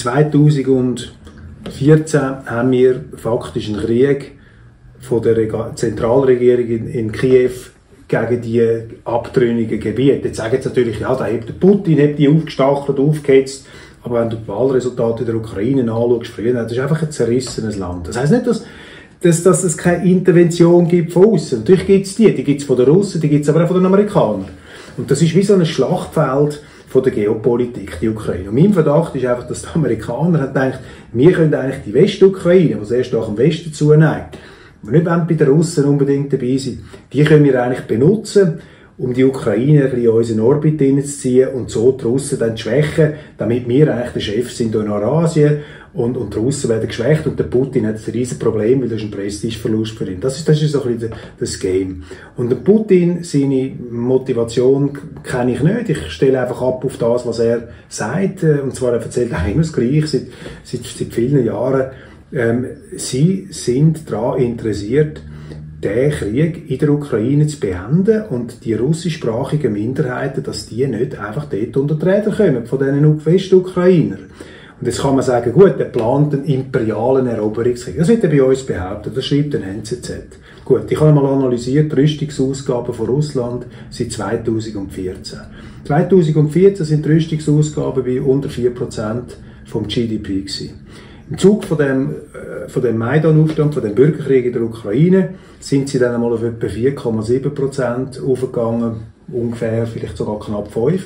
2014 haben wir faktisch einen Krieg von der Zentralregierung in Kiew gegen die abtrünnigen Gebiete. Jetzt sagen sie natürlich, ja, der Putin hat die aufgestachelt, aufgehetzt, aber wenn du die Wahlresultate in der Ukraine anschaust, das ist einfach ein zerrissenes Land. Das heisst nicht, dass es keine Intervention gibt von außen. Natürlich gibt es die gibt es von den Russen, die gibt es aber auch von den Amerikanern. Und das ist wie so ein Schlachtfeld von der Geopolitik, die Ukraine. Und mein Verdacht ist einfach, dass die Amerikaner haben gedacht, wir können eigentlich die Westukraine, die sehr stark am Westen zuneigt, wir nicht bei den Russen unbedingt dabei sind, die können wir eigentlich benutzen, um die Ukraine ein bisschen in unseren Orbit hineinzuziehen und so die Russen dann zu schwächen, damit wir eigentlich der Chef sind in Eurasien und die Russen werden geschwächt und der Putin hat ein riesen Problem, weil das ist ein Prestigeverlust für ihn. Das ist so ein bisschen das Game. Und der Putin, seine Motivation kenne ich nicht. Ich stelle einfach ab auf das, was er sagt. Und zwar, er erzählt auch immer das Gleiche seit vielen Jahren. Sie sind daran interessiert, den Krieg in der Ukraine zu beenden und die russischsprachigen Minderheiten, dass die nicht einfach dort unter die Räder kommen, von diesen Westukrainern. Und jetzt kann man sagen, gut, der plant einen imperialen Eroberungskrieg. Das wird er bei uns behaupten, das schreibt ein NZZ. Gut, ich habe mal analysiert, die Rüstungsausgaben von Russland seit 2014. 2014 sind die Rüstungsausgaben bei unter 4% vom GDP gewesen. Im Zug von dem Maidan-Aufstand, von dem Bürgerkrieg in der Ukraine, sind sie dann einmal auf etwa 4,7% aufgegangen, ungefähr, vielleicht sogar knapp 5%.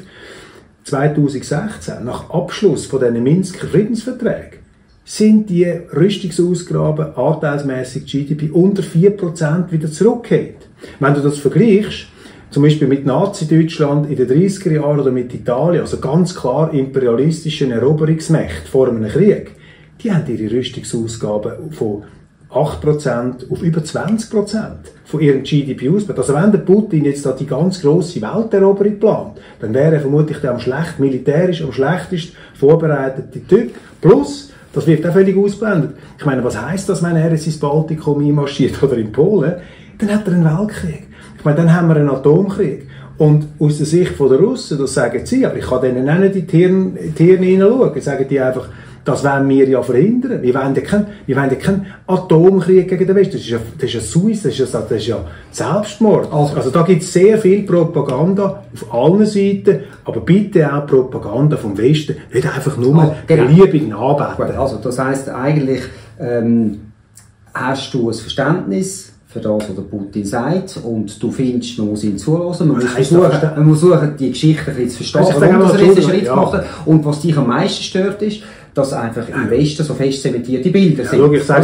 2016, nach Abschluss von diesen Minsker Friedensverträgen, sind die Rüstungsausgaben anteilsmässig GDP unter 4% wieder zurückgekehrt. Wenn du das vergleichst, zum Beispiel mit Nazi-Deutschland in den 30er Jahren oder mit Italien, also ganz klar imperialistischen Eroberungsmächte vor einem Krieg, die haben ihre Rüstungsausgaben von 8% auf über 20% von ihrem GDP ausgebaut. Also wenn der Putin jetzt da die ganz grosse Welteroberung plant, dann wäre er vermutlich der militärisch am schlechtest vorbereitete Typ. Plus, das wird auch völlig ausblendet. Ich meine, was heisst das, wenn er jetzt ins Baltikum einmarschiert oder in Polen? Dann hat er einen Weltkrieg. Ich meine, dann haben wir einen Atomkrieg. Und aus der Sicht der Russen, das sagen sie, aber ich kann denen auch nicht in die Hirne hineinschauen, sagen die einfach, das wollen wir ja verhindern. Wir wollen ja keinen Atomkrieg gegen den Westen. Das ist ja Suizid, das ist ja Selbstmord. Also da gibt es sehr viel Propaganda auf allen Seiten, aber bitte auch Propaganda vom Westen, nicht einfach nur beliebig nachbeten. Also das heisst eigentlich, hast du ein Verständnis für das, was der Putin sagt, und du findest, man muss ihn zulassen, man muss versuchen, die Geschichte ein bisschen zu verstehen, warum er jetzt einen Schritt gemacht hat. Und was dich am meisten stört, ist, dass einfach im Westen so fest zementierte Bilder sind. Ja, ich sage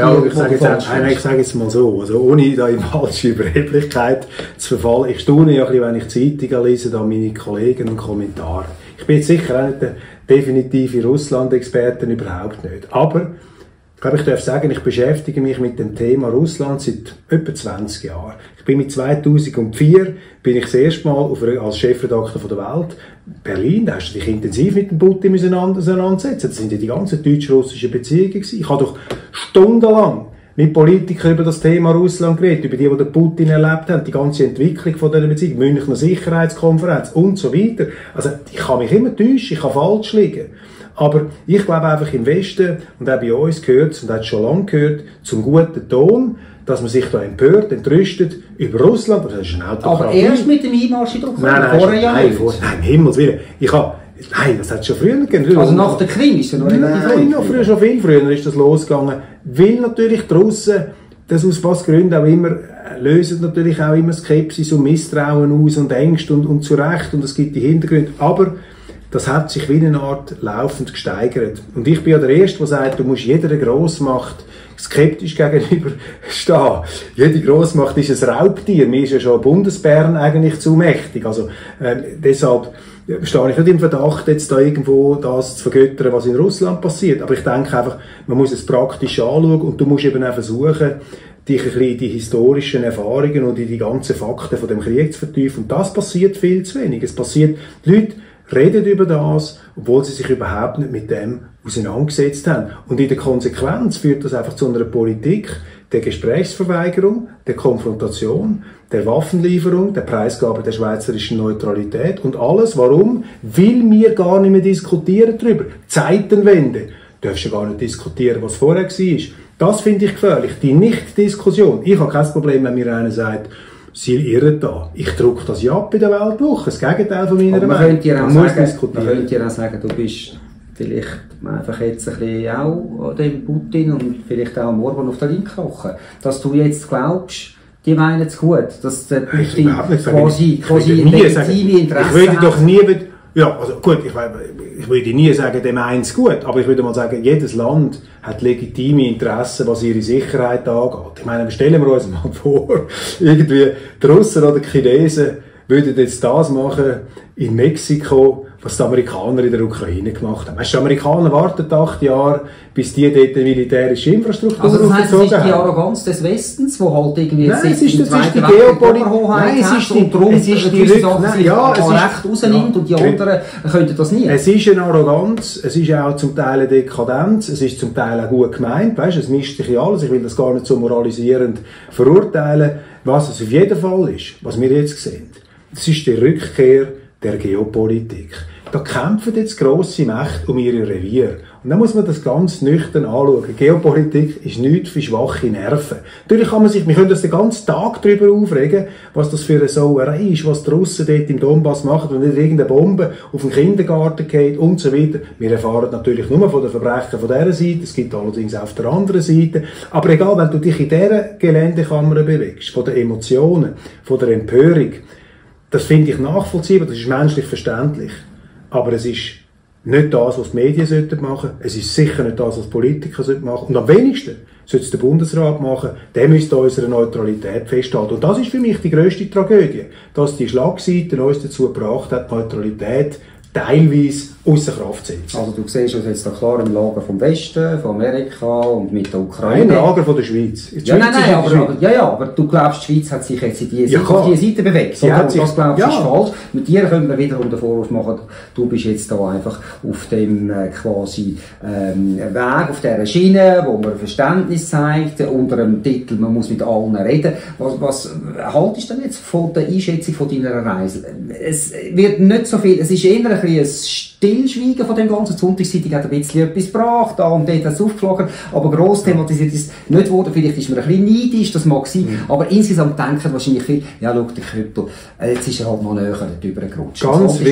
jetzt mal so, also ohne da in falsche Überheblichkeit zu verfallen, ich staune ja ein bisschen, wenn ich Zeitungen lese, da meine Kollegen und Kommentare. Ich bin jetzt sicher auch nicht der definitive Russland-Experte, überhaupt nicht. Aber ich glaube, ich darf sagen, ich beschäftige mich mit dem Thema Russland seit etwa 20 Jahren. Ich bin mit 2004 das erste Mal als Chefredakteur von der Welt Berlin. Da hast du dich intensiv mit dem Putin auseinandersetzen. Das sind ja die ganzen deutsch-russischen Beziehungen gewesen. Ich habe doch stundenlang mit Politikern über das Thema Russland geredet, über die den Putin erlebt haben, die ganze Entwicklung von dieser Beziehung, Münchner Sicherheitskonferenz und so weiter. Also ich kann mich immer täuschen, ich kann falsch liegen. Aber ich glaube einfach im Westen, und auch bei uns gehört es, und hat es schon lange gehört, zum guten Ton, dass man sich da empört, entrüstet über Russland. Das ist eine Autokratie. Aber erst mit dem Einmarsch in der Ukraine? Nein, im Himmels Willen. Nein, das hat es schon früher gegeben. Also nach der Krim ist es noch relativ früh. Nein, schon viel früher ist das losgegangen. Weil natürlich die Russen, das aus was Gründen auch immer, lösen natürlich auch immer Skepsis und Misstrauen aus und Ängste und zu Recht. Und es gibt die Hintergründe. Aber das hat sich wie eine Art laufend gesteigert. Und ich bin ja der Erste, der sagt, du musst jeder Grossmacht skeptisch gegenüberstehen. Jede Grossmacht ist ein Raubtier. Mir ist ja schon Bundesbären eigentlich zu mächtig. Also, deshalb stehe ich nicht im Verdacht, jetzt da irgendwo das zu vergöttern, was in Russland passiert. Aber ich denke einfach, man muss es praktisch anschauen und du musst eben auch versuchen, dich ein bisschen in die historischen Erfahrungen und in die ganzen Fakten von dem Krieg zu vertiefen. Und das passiert viel zu wenig. Es passiert, die Leute reden über das, obwohl sie sich überhaupt nicht mit dem auseinandergesetzt haben. Und in der Konsequenz führt das einfach zu einer Politik der Gesprächsverweigerung, der Konfrontation, der Waffenlieferung, der Preisgabe der schweizerischen Neutralität und alles. Warum? Weil wir gar nicht mehr diskutieren darüber. Zeitenwende. Du darfst ja gar nicht diskutieren, was vorher war. Das finde ich gefährlich. Die Nicht-Diskussion. Ich habe kein Problem, wenn mir einer sagt, Sie irren da. Ich drucke das ja ab bei der Weltwoche. Das Gegenteil von meiner Meinung. Man könnte ja auch sagen, du bist vielleicht einfach jetzt ein bisschen auch dem Putin und vielleicht auch am Orban auf der Linken kochen. Dass du jetzt glaubst, die meinen es gut, dass der Putin quasi legitime Interessen Ich würde doch nie... Ja, also gut, ich würde nie sagen, dem eins gut, aber ich würde mal sagen, jedes Land hat legitime Interessen, was ihre Sicherheit angeht. Ich meine, stellen wir uns mal vor, irgendwie die Russen oder die Chinesen würden jetzt das machen in Mexiko, was die Amerikaner in der Ukraine gemacht haben. Weißt, die Amerikaner warten 8 Jahre, bis die dort eine militärische Infrastruktur aufgezogen haben. Also das heisst, es ist die Arroganz des Westens, wo halt irgendwie jetzt es ist die Geopolitik Recht rausnimmt und die anderen könnten das nie. Es ist eine Arroganz, es ist auch zum Teil eine Dekadenz, es ist zum Teil auch gut gemeint, weißt, es mischt sich ja alles, ich will das gar nicht so moralisierend verurteilen. Was es auf jeden Fall ist, was wir jetzt sehen, das ist die Rückkehr der Geopolitik. Da kämpfen jetzt grosse Mächte um ihre Revier. Und dann muss man das ganz nüchtern anschauen. Geopolitik ist nichts für schwache Nerven. Natürlich wir können uns den ganzen Tag darüber aufregen, was das für eine Sauerei ist, was die Russen dort im Donbass machen, wenn nicht irgendeine Bombe auf den Kindergarten geht und so weiter. Wir erfahren natürlich nur von den Verbrechen von dieser Seite, es gibt allerdings auch auf der anderen Seite. Aber egal, wenn du dich in dieser Geländekammer bewegst, von den Emotionen, von der Empörung, das finde ich nachvollziehbar, das ist menschlich verständlich. Aber es ist nicht das, was die Medien machen sollten. Es ist sicher nicht das, was Politiker machen sollten. Und am wenigsten sollte es der Bundesrat machen. Der müsste unsere Neutralität festhalten. Und das ist für mich die grösste Tragödie, dass die Schlagseite uns dazu gebracht hat, Neutralität teilweise ausser Kraft zu setzen. Also du siehst uns jetzt da klar im Lager vom Westen, von Amerika und mit der Ukraine. Im Lager von der Schweiz. Aber du glaubst, die Schweiz hat sich jetzt auf diese Seite bewegt. Das glaubst du ist falsch. Mit dir können wir wiederum den Vorwurf machen, du bist jetzt da einfach auf dem Weg, auf dieser Schiene, wo man Verständnis zeigt, unter dem Titel, man muss mit allen reden. Was haltest du denn jetzt von der Einschätzung von deiner Reise? Es wird nicht so viel, es ist eher ein Stillschweigen von dem Ganzen. Die Sonntagszeitung hat ein bisschen etwas gebracht, da und dort hat es aufgeschlagen, aber gross thematisiert ist nicht worden. Vielleicht ist man ein bisschen neidisch, das mag sein, aber insgesamt denken wahrscheinlich viel, ja, schau, der Köppel, jetzt ist er halt noch näher drüber gerutscht.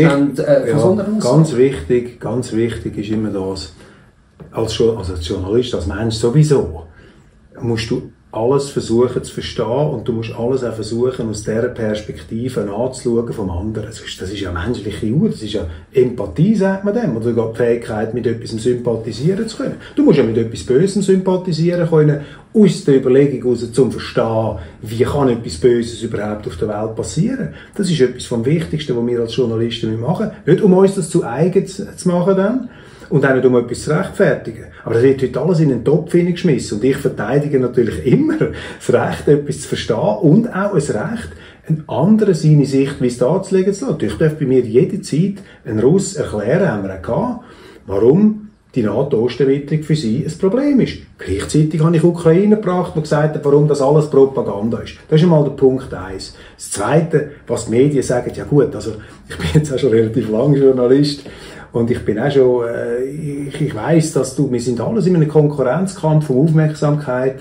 Ganz wichtig ist immer das, als Journalist, als Mensch sowieso, musst du alles versuchen zu verstehen und du musst alles auch versuchen, aus dieser Perspektive anzuschauen vom anderen. Das ist ja menschliche Uhr, das ist ja Empathie, sagt man dem, oder sogar die Fähigkeit, mit etwas sympathisieren zu können. Du musst ja mit etwas Bösem sympathisieren können, aus der Überlegung heraus, zum Verstehen, wie kann etwas Böses überhaupt auf der Welt passieren. Das ist etwas vom Wichtigsten, was wir als Journalisten machen. Nicht um uns das zu eigen zu machen dann, und auch nicht um etwas zu rechtfertigen. Aber das wird heute alles in einen Topf hineingeschmissen. Und ich verteidige natürlich immer das Recht, etwas zu verstehen und auch das Recht, einen anderen seine Sichtweise darzulegen zu lassen. Ich darf bei mir jederzeit einen Russ erklären, haben wir auch gehabt, warum die NATO-Osterweiterung für sie ein Problem ist. Gleichzeitig habe ich Ukraine gebracht, die gesagt hat, warum das alles Propaganda ist. Das ist einmal der Punkt 1. Das Zweite, was die Medien sagen, ja gut, also ich bin jetzt auch schon relativ lange Journalist, und ich bin auch schon, ich weiss, dass wir sind alles in einem Konkurrenzkampf um Aufmerksamkeit,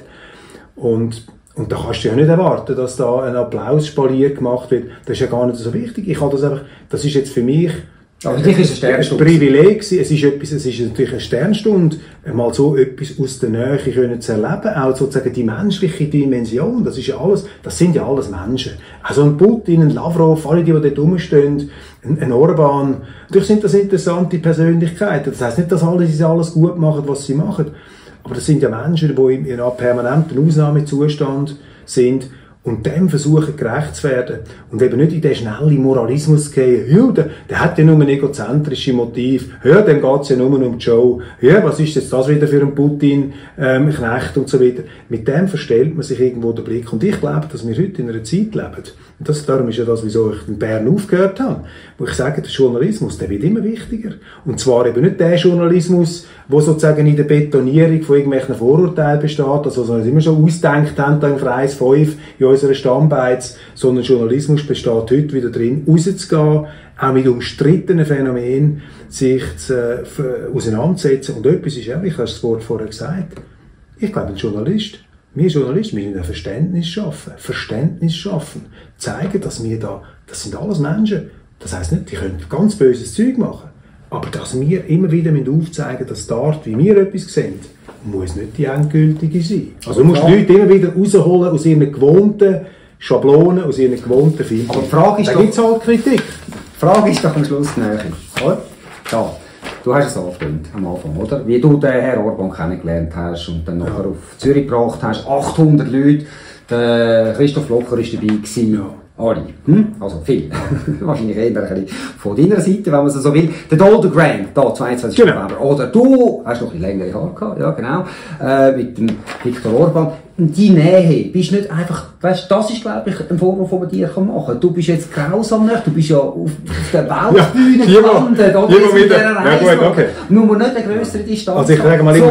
und da kannst du ja nicht erwarten, dass da ein Applausspalier gemacht wird. Das ist ja gar nicht so wichtig. Ich habe das einfach, das ist jetzt für mich aber dich ist ein Privileg. Es ist natürlich eine Sternstunde, mal so etwas aus der Nähe können zu erleben. Auch sozusagen die menschliche Dimension, das ist ja alles, das sind ja alles Menschen. Also ein Putin, ein Lavrov, alle die dort rumstehen, ein Orban. Natürlich sind das interessante Persönlichkeiten. Das heisst nicht, dass alle alles gut machen, was sie machen. Aber das sind ja Menschen, die in einem permanenten Ausnahmezustand sind und dem versuchen gerecht zu werden und eben nicht in den schnellen Moralismus zu gehen. Ja, der hat ja nur ein egozentrisches Motiv. Ja, dem geht's ja nur um die Show. Ja, was ist jetzt das wieder für ein Putin-Knecht und so weiter. Mit dem verstellt man sich irgendwo den Blick. Und ich glaube, dass wir heute in einer Zeit leben. Und darum ist ja das, wieso ich in Bern aufgehört habe. Wo ich sage, der Journalismus, der wird immer wichtiger. Und zwar eben nicht der Journalismus, der sozusagen in der Betonierung von irgendwelchen Vorurteilen besteht, also was wir immer schon ausgedacht haben, da im Kreis 5 in unserer Stammbeiz, sondern Journalismus besteht heute wieder drin, rauszugehen, auch mit umstrittenen Phänomenen sich auseinanderzusetzen. Und etwas ist ehrlich, hast du das Wort vorher gesagt, ich glaube, wir Journalisten müssen ein Verständnis schaffen, zeigen, dass wir das sind alles Menschen. Das heisst nicht, die können ganz böses Zeug machen. Aber dass wir immer wieder aufzeigen, dass die Art, wie wir etwas sehen, muss nicht die endgültige sein. Also du musst die Leute immer wieder rausholen aus ihren gewohnten Schablonen, aus ihren gewohnten Filmen. Aber die Frage ist da gibt es halt Kritik. Die Frage ist doch am Schluss die Nähe. Ja, du hast es angetönt am Anfang, oder? Wie du den Herrn Orban kennengelernt hast und dann nachher auf Zürich gebracht hast. 800 Leute. Der Christoph Locher war dabei gewesen. Ja. Alle. Also viel. Wahrscheinlich eher ein bisschen von deiner Seite, wenn man es so will. Der Dolder Grant, da, 22. November. Oder du hast noch ein bisschen längere Haare gehabt, ja genau, mit dem Viktor Orban. Die Nähe, bist nicht einfach, weißt, das ist, glaube ich, ein Vorwurf, den man dir machen kann. Du bist jetzt grausam nicht, du bist ja auf der Weltbühne gelandet, oder? Ja, gut, okay. Nur nicht eine grössere Distanz. Also ich sage mal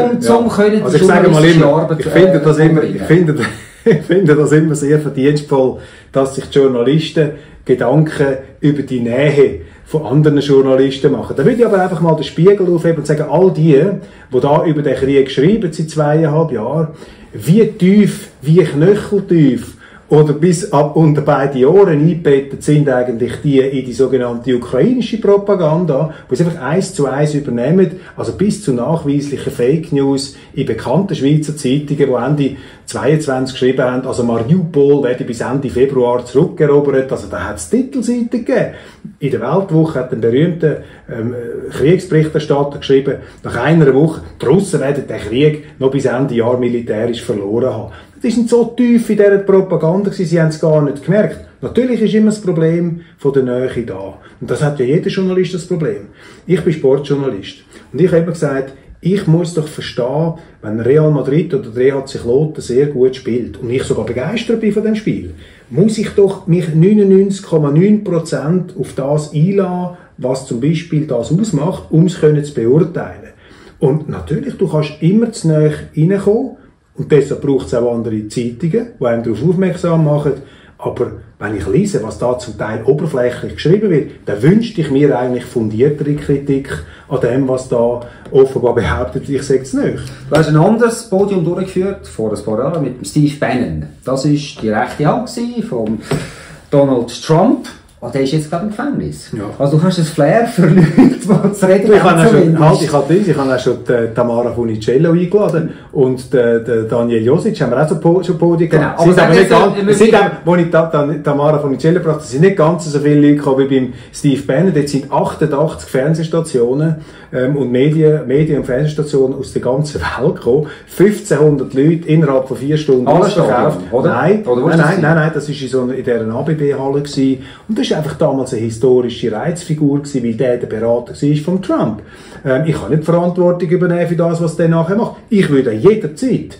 immer, ich finde das immer sehr verdienstvoll, dass sich die Journalisten Gedanken über die Nähe von anderen Journalisten machen. Da würde ich aber einfach mal den Spiegel aufheben und sagen, all die da über den Krieg schreiben seit 2,5 Jahren, wie tief, wie knöcheltief oder bis ab unter beide Ohren eingebettet sind eigentlich die in die sogenannte ukrainische Propaganda, wo sie einfach 1:1 übernehmen, also bis zu nachweislichen Fake News in bekannten Schweizer Zeitungen, die Ende 22 geschrieben haben, also Mariupol werde bis Ende Februar zurückerobert, also da hat es Titelseiten gegeben. In der Weltwoche hat ein berühmter Kriegsberichterstatter geschrieben, nach einer Woche, die Russen werden den Krieg noch bis Ende Jahr militärisch verloren haben. Die sind so tief in dieser Propaganda gewesen, sie haben es gar nicht gemerkt. Natürlich ist immer das Problem von der Nähe da. Und das hat ja jeder Journalist das Problem. Ich bin Sportjournalist. Und ich habe immer gesagt, ich muss doch verstehen, wenn Real Madrid oder der EHC Kloten sehr gut spielt und ich sogar begeistert bin von dem Spiel, muss ich doch mich 99,9% auf das einlassen, was zum Beispiel das ausmacht, um es zu beurteilen. Und natürlich, du kannst immer zu nahe reinkommen, und deshalb braucht es auch andere Zeitungen, die einem darauf aufmerksam machen. Aber wenn ich lese, was da zum Teil oberflächlich geschrieben wird, dann wünschte ich mir eigentlich fundiertere Kritik an dem, was da offenbar behauptet, ich sage es nicht. Du hast ein anderes Podium durchgeführt, vor ein paar Jahren, mit dem Steve Bannon. Das war die rechte Hand von Donald Trump. Oh, der ist jetzt gerade im Gefängnis. Ja. Also du hast ein Flair für Leute, die zu reden haben. Ich habe auch schon Tamara Funicello eingeladen und Daniel Josic haben wir auch schon Podium gehabt. Als ich Tamara Funicello gebracht habe, sind nicht ganz so viele Leute gekommen wie beim Steve Bannon. Dort sind 88 Fernsehstationen und Medien- und Fernsehstationen aus der ganzen Welt gekommen. 1500 Leute innerhalb von 4 Stunden ausverkauft. Nein, das war in dieser ABB-Halle gewesen. Und das war einfach damals eine historische Reizfigur gewesen, weil der Berater war von Trump. Ich kann nicht Verantwortung übernehmen für das, was der nachher macht. Ich würde jederzeit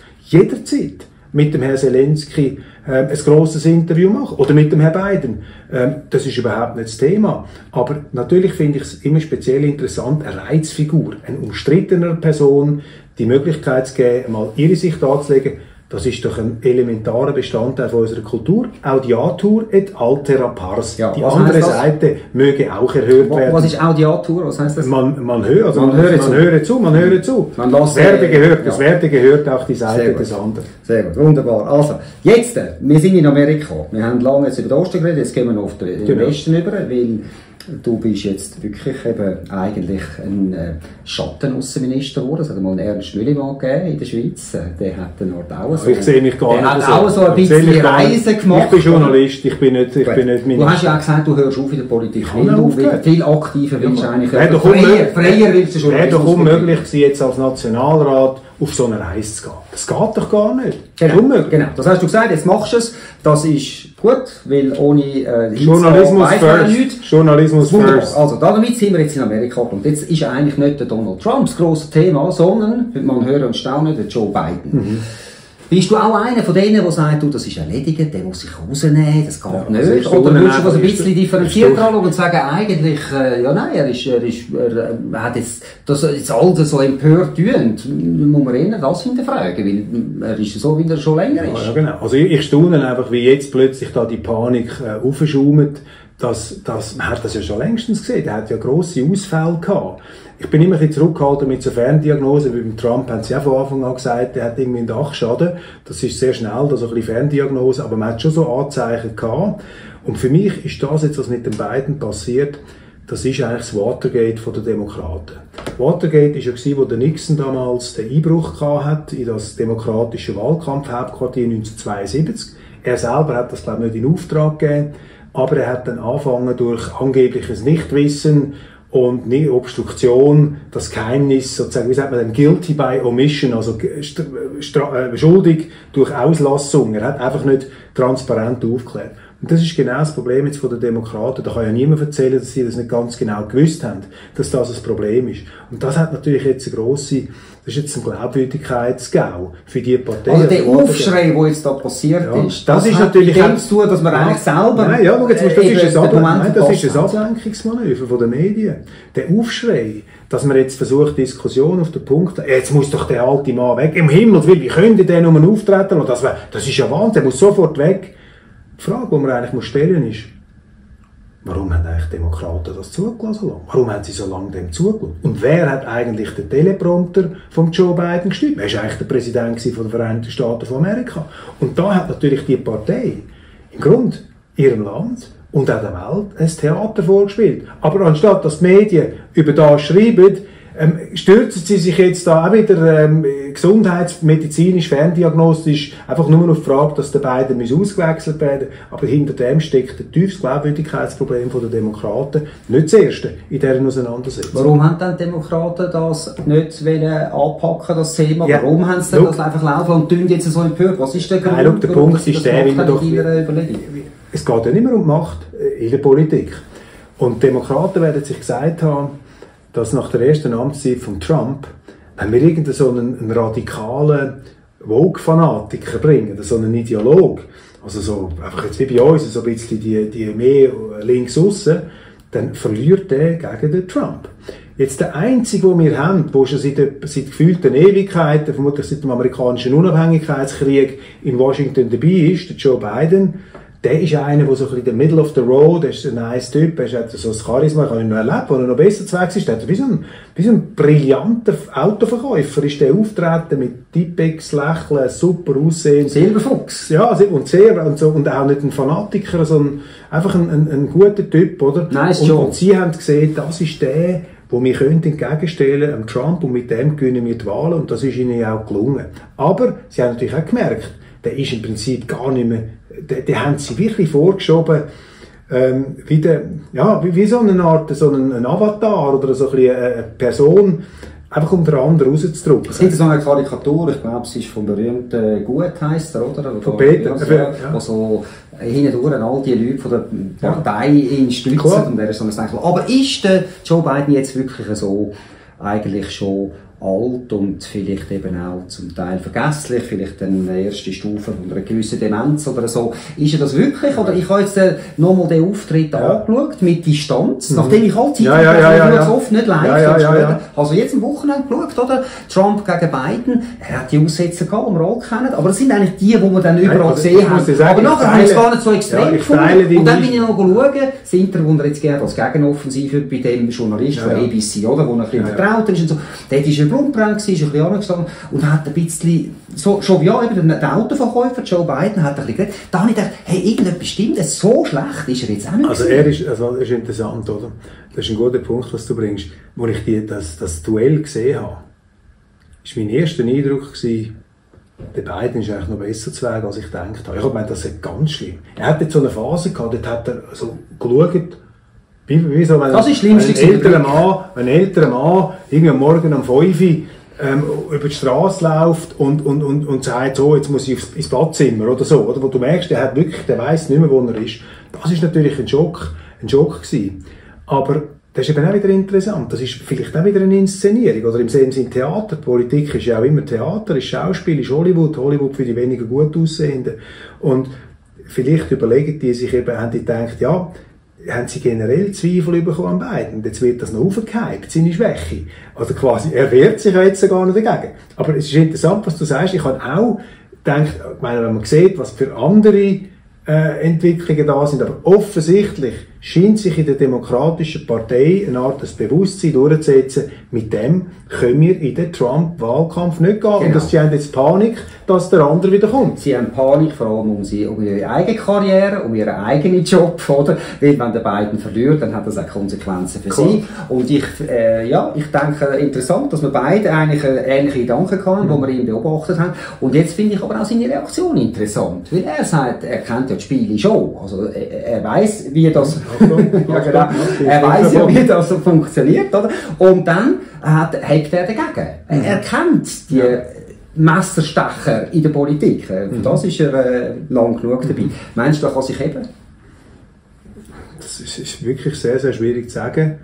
mit dem Herrn Zelensky ein grosses Interview machen. Oder mit dem Herrn Biden. Das ist überhaupt nicht das Thema. Aber natürlich finde ich es immer speziell interessant, eine Reizfigur, eine umstrittene Person, die Möglichkeit zu geben, mal ihre Sicht darzulegen. Das ist doch ein elementarer Bestandteil von unserer Kultur. Audiatur et altera pars. Ja, die andere Seite möge auch erhört werden. Was ist Audiatur? Was heisst das? Man höre zu. Das Werde gehört auch die Seite des anderen. Sehr gut, wunderbar. Also, jetzt, wir sind in Amerika. Wir haben lange jetzt über den Osten geredet, jetzt gehen wir noch auf den Westen über, weil du bist jetzt wirklich eben eigentlich ein Schattenaußenminister geworden. Es hat mal einen Ernst Müllimann gegeben in der Schweiz. Der hat dann auch so... Ich sehe mich gar nicht so. Der hat auch so ein bisschen Reisen gemacht. Ich bin Journalist, ich bin nicht Minister. Du hast ja auch gesagt, du hörst auf in der Politik, weil du viel aktiver willst eigentlich. Freier willst du schon. Wäre doch unmöglich gewesen, jetzt als Nationalrat auf so eine Reise zu gehen. Das geht doch gar nicht. Genau. Das hast du gesagt, jetzt machst du es. Das ist gut, weil ohne Journalismus first. Also damit sind wir jetzt in Amerika und jetzt ist eigentlich nicht der Donald Trump das grosse Thema, sondern, man hören und staunen, der Joe Biden. Bist du auch einer von denen, der sagt, das ist erledigt, der muss sich rausnehmen, das geht nicht? Oder würdest du das ein bisschen differenziert anschauen und sagen, eigentlich, er hat jetzt das jetzt alles so empört tun, muss man eher das hinterfragen, weil er ist so, wie er schon länger ist. Ja, genau. Also ich staune einfach, wie jetzt plötzlich da die Panik aufschaumt. Man hat das ja schon längstens gesehen. Er hat ja grosse Ausfälle gehabt. Ich bin immer ein bisschen zurückgehalten mit so Ferndiagnosen. Wie beim Trump haben sie ja von Anfang an gesagt, er hat irgendwie einen Dachschaden. Das ist sehr schnell, da so ein bisschen Ferndiagnose. Aber man hat schon so Anzeichen gehabt. Und für mich ist das jetzt, was mit den beiden passiert, das ist eigentlich das Watergate der Demokraten. Watergate war ja, wo der Nixon damals den Einbruch gehabt hat in das demokratische Wahlkampfhauptquartier 1972. Er selber hat das, glaube ich, nicht in Auftrag gegeben. Aber er hat dann angefangen durch angebliches Nichtwissen und Obstruktion, das Geheimnis, sozusagen, wie sagt man denn, guilty by omission, also schuldig durch Auslassung. Er hat einfach nicht transparent aufgeklärt. Und das ist genau das Problem jetzt von den Demokraten. Da kann ja niemand erzählen, dass sie das nicht ganz genau gewusst haben, dass das ein Problem ist. Und das hat natürlich jetzt eine grosse, das ist jetzt ein Glaubwürdigkeitsgau für die Partei. Also der Aufschrei, der jetzt da passiert ist, das ist natürlich auch zu tun, dass man eigentlich selber... Nein, ja, das ist ein Ablenkungsmanöver von den Medien. Der Aufschrei, dass man jetzt versucht, Diskussion auf den Punkt, jetzt muss doch der alte Mann weg, im Himmels Willen, wie könnte der nur auftreten? Und das ist ja Wahnsinn, der muss sofort weg. Die Frage, die man eigentlich stellen muss, ist, warum haben eigentlich Demokraten das zugelassen? Warum haben sie so lange dem zugelassen? Und wer hat eigentlich den Teleprompter von Joe Biden gesteuert? Wer war eigentlich der Präsident von den Vereinigten Staaten von Amerika? Und da hat natürlich die Partei im Grunde ihrem Land und auch der Welt ein Theater vorgespielt. Aber anstatt dass die Medien über das schreiben, stürzen sie sich jetzt da auch wieder gesundheitsmedizinisch, ferndiagnostisch einfach nur auf die Frage, dass der Biden ausgewechselt werden muss. Aber hinter dem steckt ein tiefes Glaubwürdigkeitsproblem der Demokraten. Nicht das erste in dieser Auseinandersetzung. Warum haben dann die Demokraten das nicht anpacken, das Thema? Ja. Warum haben sie das einfach laufen und tun jetzt so empört? Was ist der Grund? Nein, der Punkt ist der, wie man doch... Es geht ja nicht mehr um Macht in der Politik. Und die Demokraten werden sich gesagt haben, dass nach der ersten Amtszeit von Trump, wenn wir irgendeinen so einen radikalen Vogue-Fanatiker bringen, so einen Ideolog, also so, einfach jetzt wie bei uns, so ein bisschen die mehr links aussen, dann verliert der gegen den Trump. Jetzt der einzige, den wir haben, der schon seit gefühlten Ewigkeiten, vermutlich seit dem amerikanischen Unabhängigkeitskrieg in Washington dabei ist, der Joe Biden, der ist einer, der so ein bisschen der Middle of the Road, der ist ein nice Typ, er hat so ein Charisma, ich habe ihn noch erlebt, als er noch besser zweig ist, der hat wie so ein brillanter Autoverkäufer, ist der auftreten mit Tipex, Lächeln, super Aussehen. Silberfuchs. Ja, und auch nicht ein Fanatiker, sondern einfach ein guter Typ, oder? Nice und sie haben gesehen, das ist der, wo wir entgegenstellen können, Trump, und mit dem gewinnen wir die Wahlen, und das ist ihnen auch gelungen. Aber sie haben natürlich auch gemerkt, der ist im Prinzip gar nicht mehr, den haben sie wirklich vorgeschoben, wie so eine Art, so ein Avatar oder so ein bisschen eine Person, einfach um den anderen rauszudrücken. Es gibt so eine Karikatur, ich glaube, es ist vom berühmten Gut, heisst er, oder? Von Peter. Wo so hindurch all die Leute von der Partei ihn stützen, und er ist so ein Zeichen. Aber ist der Joe Biden jetzt wirklich so eigentlich schon alt und vielleicht eben auch zum Teil vergesslich, vielleicht eine erste Stufe von einer gewissen Demenz oder so. Ist er das wirklich? Oder ich habe jetzt nochmal den Auftritt angeschaut, mit Distanz, nachdem ich all Zeit oft nicht live Also jetzt am Wochenende geschaut, oder? Trump gegen Biden, er hat die Aussetzer gehabt, die wir alle kennen, aber das sind eigentlich die wir dann überall gesehen haben. Aber nachher haben wir es gar nicht so extrem gefunden. Und dann bin ich noch schauen, das Interview, das er jetzt gerne als Gegenoffensive bei dem Journalist von ABC, oder? Wo er ein bisschen vertraut ist und so. Dort ist Blumbrand war, ist ein bisschen angestanden und hat ein bisschen, eben der Autoverkäufer, Joe Biden, hat ein bisschen geredet. Da habe ich gedacht, hey, irgendetwas stimmt, so schlecht ist er jetzt auch nicht. Also er ist interessant, oder? Das ist ein guter Punkt, was du bringst. Als ich das Duell gesehen habe, war mein erster Eindruck, der Biden ist eigentlich noch besser zu Weg, als ich gedacht habe. Ich habe gemeint, das ist ganz schlimm. Er hat jetzt so eine Phase gehabt, dort hat er so geschaut, wie so, wenn ein älterer Mann irgendwie am Morgen um 5 Uhr über die Straße läuft und sagt, so, jetzt muss ich ins Badzimmer oder so. Oder? Wo du merkst, der weiss nicht mehr, wo er ist. Das ist natürlich ein Schock gewesen. Aber das ist eben auch wieder interessant. Das ist vielleicht auch wieder eine Inszenierung. Oder im Sinne von Theater. Politik ist ja auch immer Theater, ist Schauspiel, ist Hollywood für die weniger gut Aussehenden. Und vielleicht überlegen die sich eben, haben die gedacht, ja, haben sie generell Zweifel bekommen an Biden. Jetzt wird das noch aufgehypt, seine Schwäche. Also quasi, er wehrt sich ja jetzt gar nicht dagegen. Aber es ist interessant, was du sagst. Ich habe auch gedacht, ich meine, wenn man sieht, was für andere Entwicklungen da sind, aber offensichtlich scheint sich in der Demokratischen Partei eine Art des Bewusstsein durchzusetzen, mit dem können wir in den Trump-Wahlkampf nicht gehen. Genau. Und sie haben jetzt Panik, dass der andere wieder kommt. Sie haben Panik, vor allem um ihre eigene Karriere, um ihren eigenen Job, oder? Weil wenn der Biden verliert, dann hat das auch Konsequenzen für sie. Und ich denke, interessant, dass wir beide eigentlich ähnliche Gedanken hatten, die wir ihn beobachtet haben. Und jetzt finde ich aber auch seine Reaktion interessant. Weil er sagt, er kennt ja die Spiele schon. Also, er weiss, wie das ja, genau. Er weiss ja, wie das so funktioniert, oder? Und dann hebt er dagegen. Er kennt die Messerstecher in der Politik. Das ist er lang genug dabei. Meinst du, er kann sich heben? Das ist wirklich sehr, sehr schwierig zu sagen.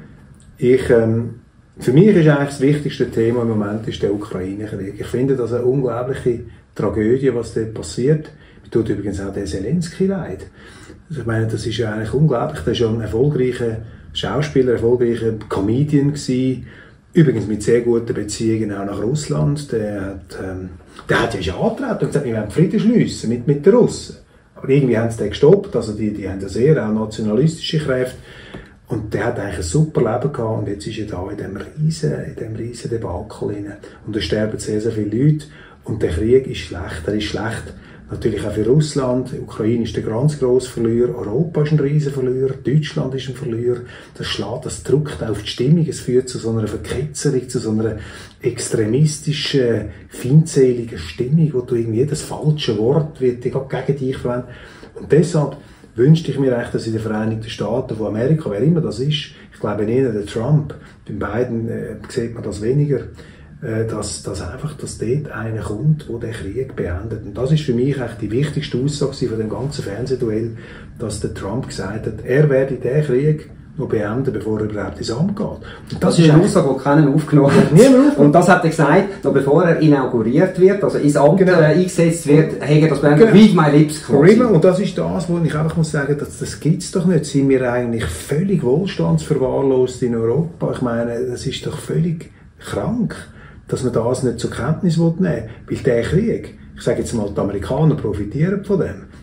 Für mich ist eigentlich das wichtigste Thema im Moment ist der Ukraine-Krieg. Ich finde das eine unglaubliche Tragödie, was dort passiert. Mir tut übrigens auch der Zelensky leid. Also ich meine, das ist ja eigentlich unglaublich. Der ist ja ein erfolgreicher Schauspieler, erfolgreicher Comedian gewesen. Übrigens mit sehr guten Beziehungen auch nach Russland. Der hat ja angetreten und gesagt, wir wollen Frieden schliessen mit den Russen. Aber irgendwie haben sie den gestoppt. Also die haben ja sehr auch nationalistische Kräfte. Und der hat eigentlich ein super Leben gehabt. Und jetzt ist er da in diesem riesen Debakel rein. Und da sterben sehr, sehr viele Leute. Und der Krieg ist schlecht. Er ist schlecht. Natürlich auch für Russland. Die Ukraine ist der ganz grosse Verlierer. Europa ist ein riesen Verlierer. Deutschland ist ein Verlierer. Das drückt auf die Stimmung. Es führt zu so einer Verketzerung, zu so einer extremistischen, feindseligen Stimmung, wo du irgendwie jedes falsche Wort wird gegen dich verwenden. Und deshalb wünschte ich mir eigentlich, dass in den Vereinigten Staaten von Amerika, wer immer das ist, ich glaube eher der Trump, bei beiden sieht man das weniger, dass dort einer kommt, der den Krieg beendet. Und das ist für mich eigentlich die wichtigste Aussage von dem ganzen Fernsehduell, dass der Trump gesagt hat, er werde den Krieg noch beenden, bevor er überhaupt ins Amt geht. Und das ist eine Aussage, die keiner aufgenommen hat. Und das hat er gesagt, noch bevor er inauguriert wird, also ins Amt eingesetzt wird, hat er das beendet, read my lips quasi. Und das ist das, wo ich einfach muss sagen, das gibt es doch nicht. Sind wir eigentlich völlig wohlstandsverwahrlost in Europa? Ich meine, das ist doch völlig krank, dass man das nicht zur Kenntnis nehmen will. Weil der Krieg, ich sage jetzt mal, die Amerikaner profitieren von dem.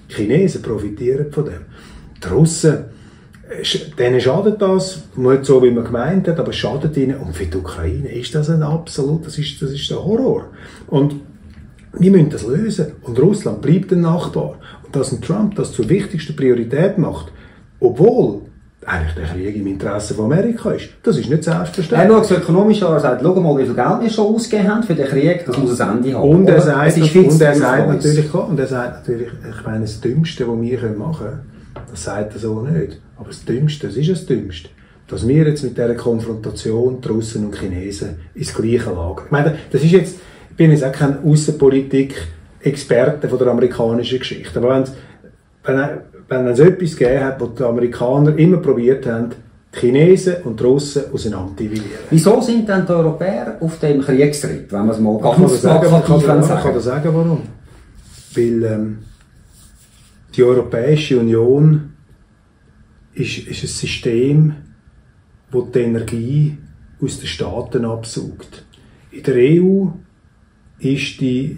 Die Chinesen profitieren von dem. Die Russen, denen schadet das, nicht so, wie man gemeint hat, aber es schadet ihnen. Und für die Ukraine ist das ein absolut, das ist der Horror. Und wir müssen das lösen. Und Russland bleibt ein Nachbar. Und dass ein Trump das zur wichtigsten Priorität macht, obwohl eigentlich der Krieg im Interesse von Amerika ist, das ist nicht selbstverständlich. Er schaut ökonomisch an, er sagt, schau mal, wie viel Geld wir schon ausgegeben haben für den Krieg, das muss ein Ende haben. Und er sagt natürlich, ich meine, das Dümmste, was wir machen können, das sagt er so nicht. Aber das Dümmste, das ist das Dümmste, dass wir jetzt mit dieser Konfrontation die Russen und Chinesen ins gleiche Lager. Ich meine, das ist jetzt, ich bin jetzt auch kein Außenpolitik-Experte von der amerikanischen Geschichte, aber wenn es etwas gegeben hat, was die Amerikaner immer probiert haben, die Chinesen und die Russen auseinanderdividieren. Wieso sind denn die Europäer auf dem Kriegstritt, wenn man es mal ganz plakativ sagen? Ich kann sagen, warum. Weil die Europäische Union ist ein System, das die Energie aus den Staaten absaugt. In der EU ist die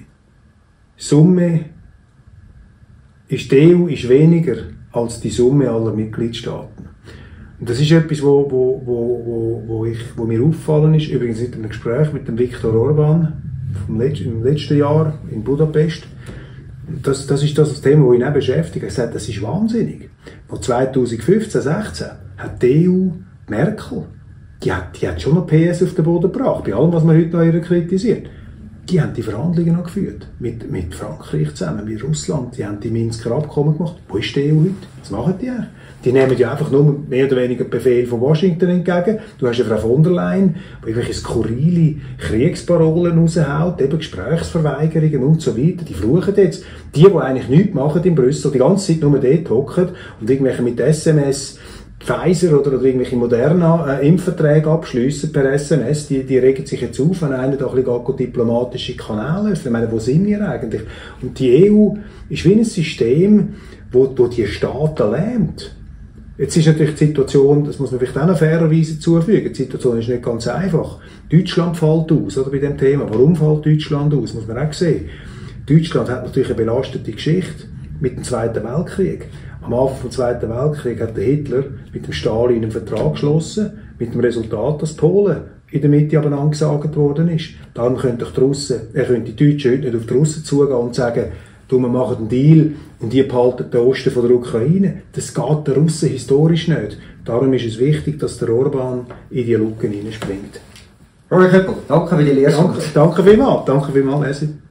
EU ist weniger als die Summe aller Mitgliedstaaten. Und das ist etwas, wo mir auffallen ist, übrigens in einem Gespräch mit dem Viktor Orbán im letzten Jahr in Budapest. Das ist das Thema, das ihn auch beschäftigt. Er sagt, das ist wahnsinnig. Von 2015, 16 hat die EU, Merkel, die hat schon noch PS auf den Boden gebracht, bei allem, was man heute noch kritisiert. Die haben die Verhandlungen noch geführt, mit Frankreich zusammen, mit Russland. Die haben die Minsker Abkommen gemacht. Wo ist die EU heute? Was machen die eigentlich? Die nehmen ja einfach nur mehr oder weniger Befehl von Washington entgegen. Du hast ja Frau von der Leyen, die irgendwelche skurrile Kriegsparolen raushaut, eben Gesprächsverweigerungen und so weiter. Die fluchen jetzt. Die eigentlich nichts machen in Brüssel, die ganze Zeit nur dort hocken und irgendwelche mit SMS Pfizer oder irgendwelche Moderna Impfverträge abschliessen per SMS, die regen sich jetzt auf, wenn einer da ein bisschen diplomatische Kanäle öffnet. Ich meine, wo sind wir eigentlich? Und die EU ist wie ein System, wo die Staaten lähmt. Jetzt ist natürlich die Situation, das muss man vielleicht auch noch fairerweise zufügen, die Situation ist nicht ganz einfach. Deutschland fällt aus, oder, bei dem Thema. Warum fällt Deutschland aus? Muss man auch sehen. Deutschland hat natürlich eine belastete Geschichte mit dem Zweiten Weltkrieg. Am Anfang des Zweiten Weltkriegs hat der Hitler mit dem Stalin einen Vertrag geschlossen, mit dem Resultat, dass Polen in der Mitte aber angesagt worden ist. Darum können die Deutschen heute nicht auf die Russen zugehen und sagen, wir machen einen Deal und die behalten den Osten von der Ukraine. Das geht den Russen historisch nicht. Darum ist es wichtig, dass der Orbán in die Lücken hineinspringt. Rory Köppel, danke für die Lehre. Danke vielmals, Messi.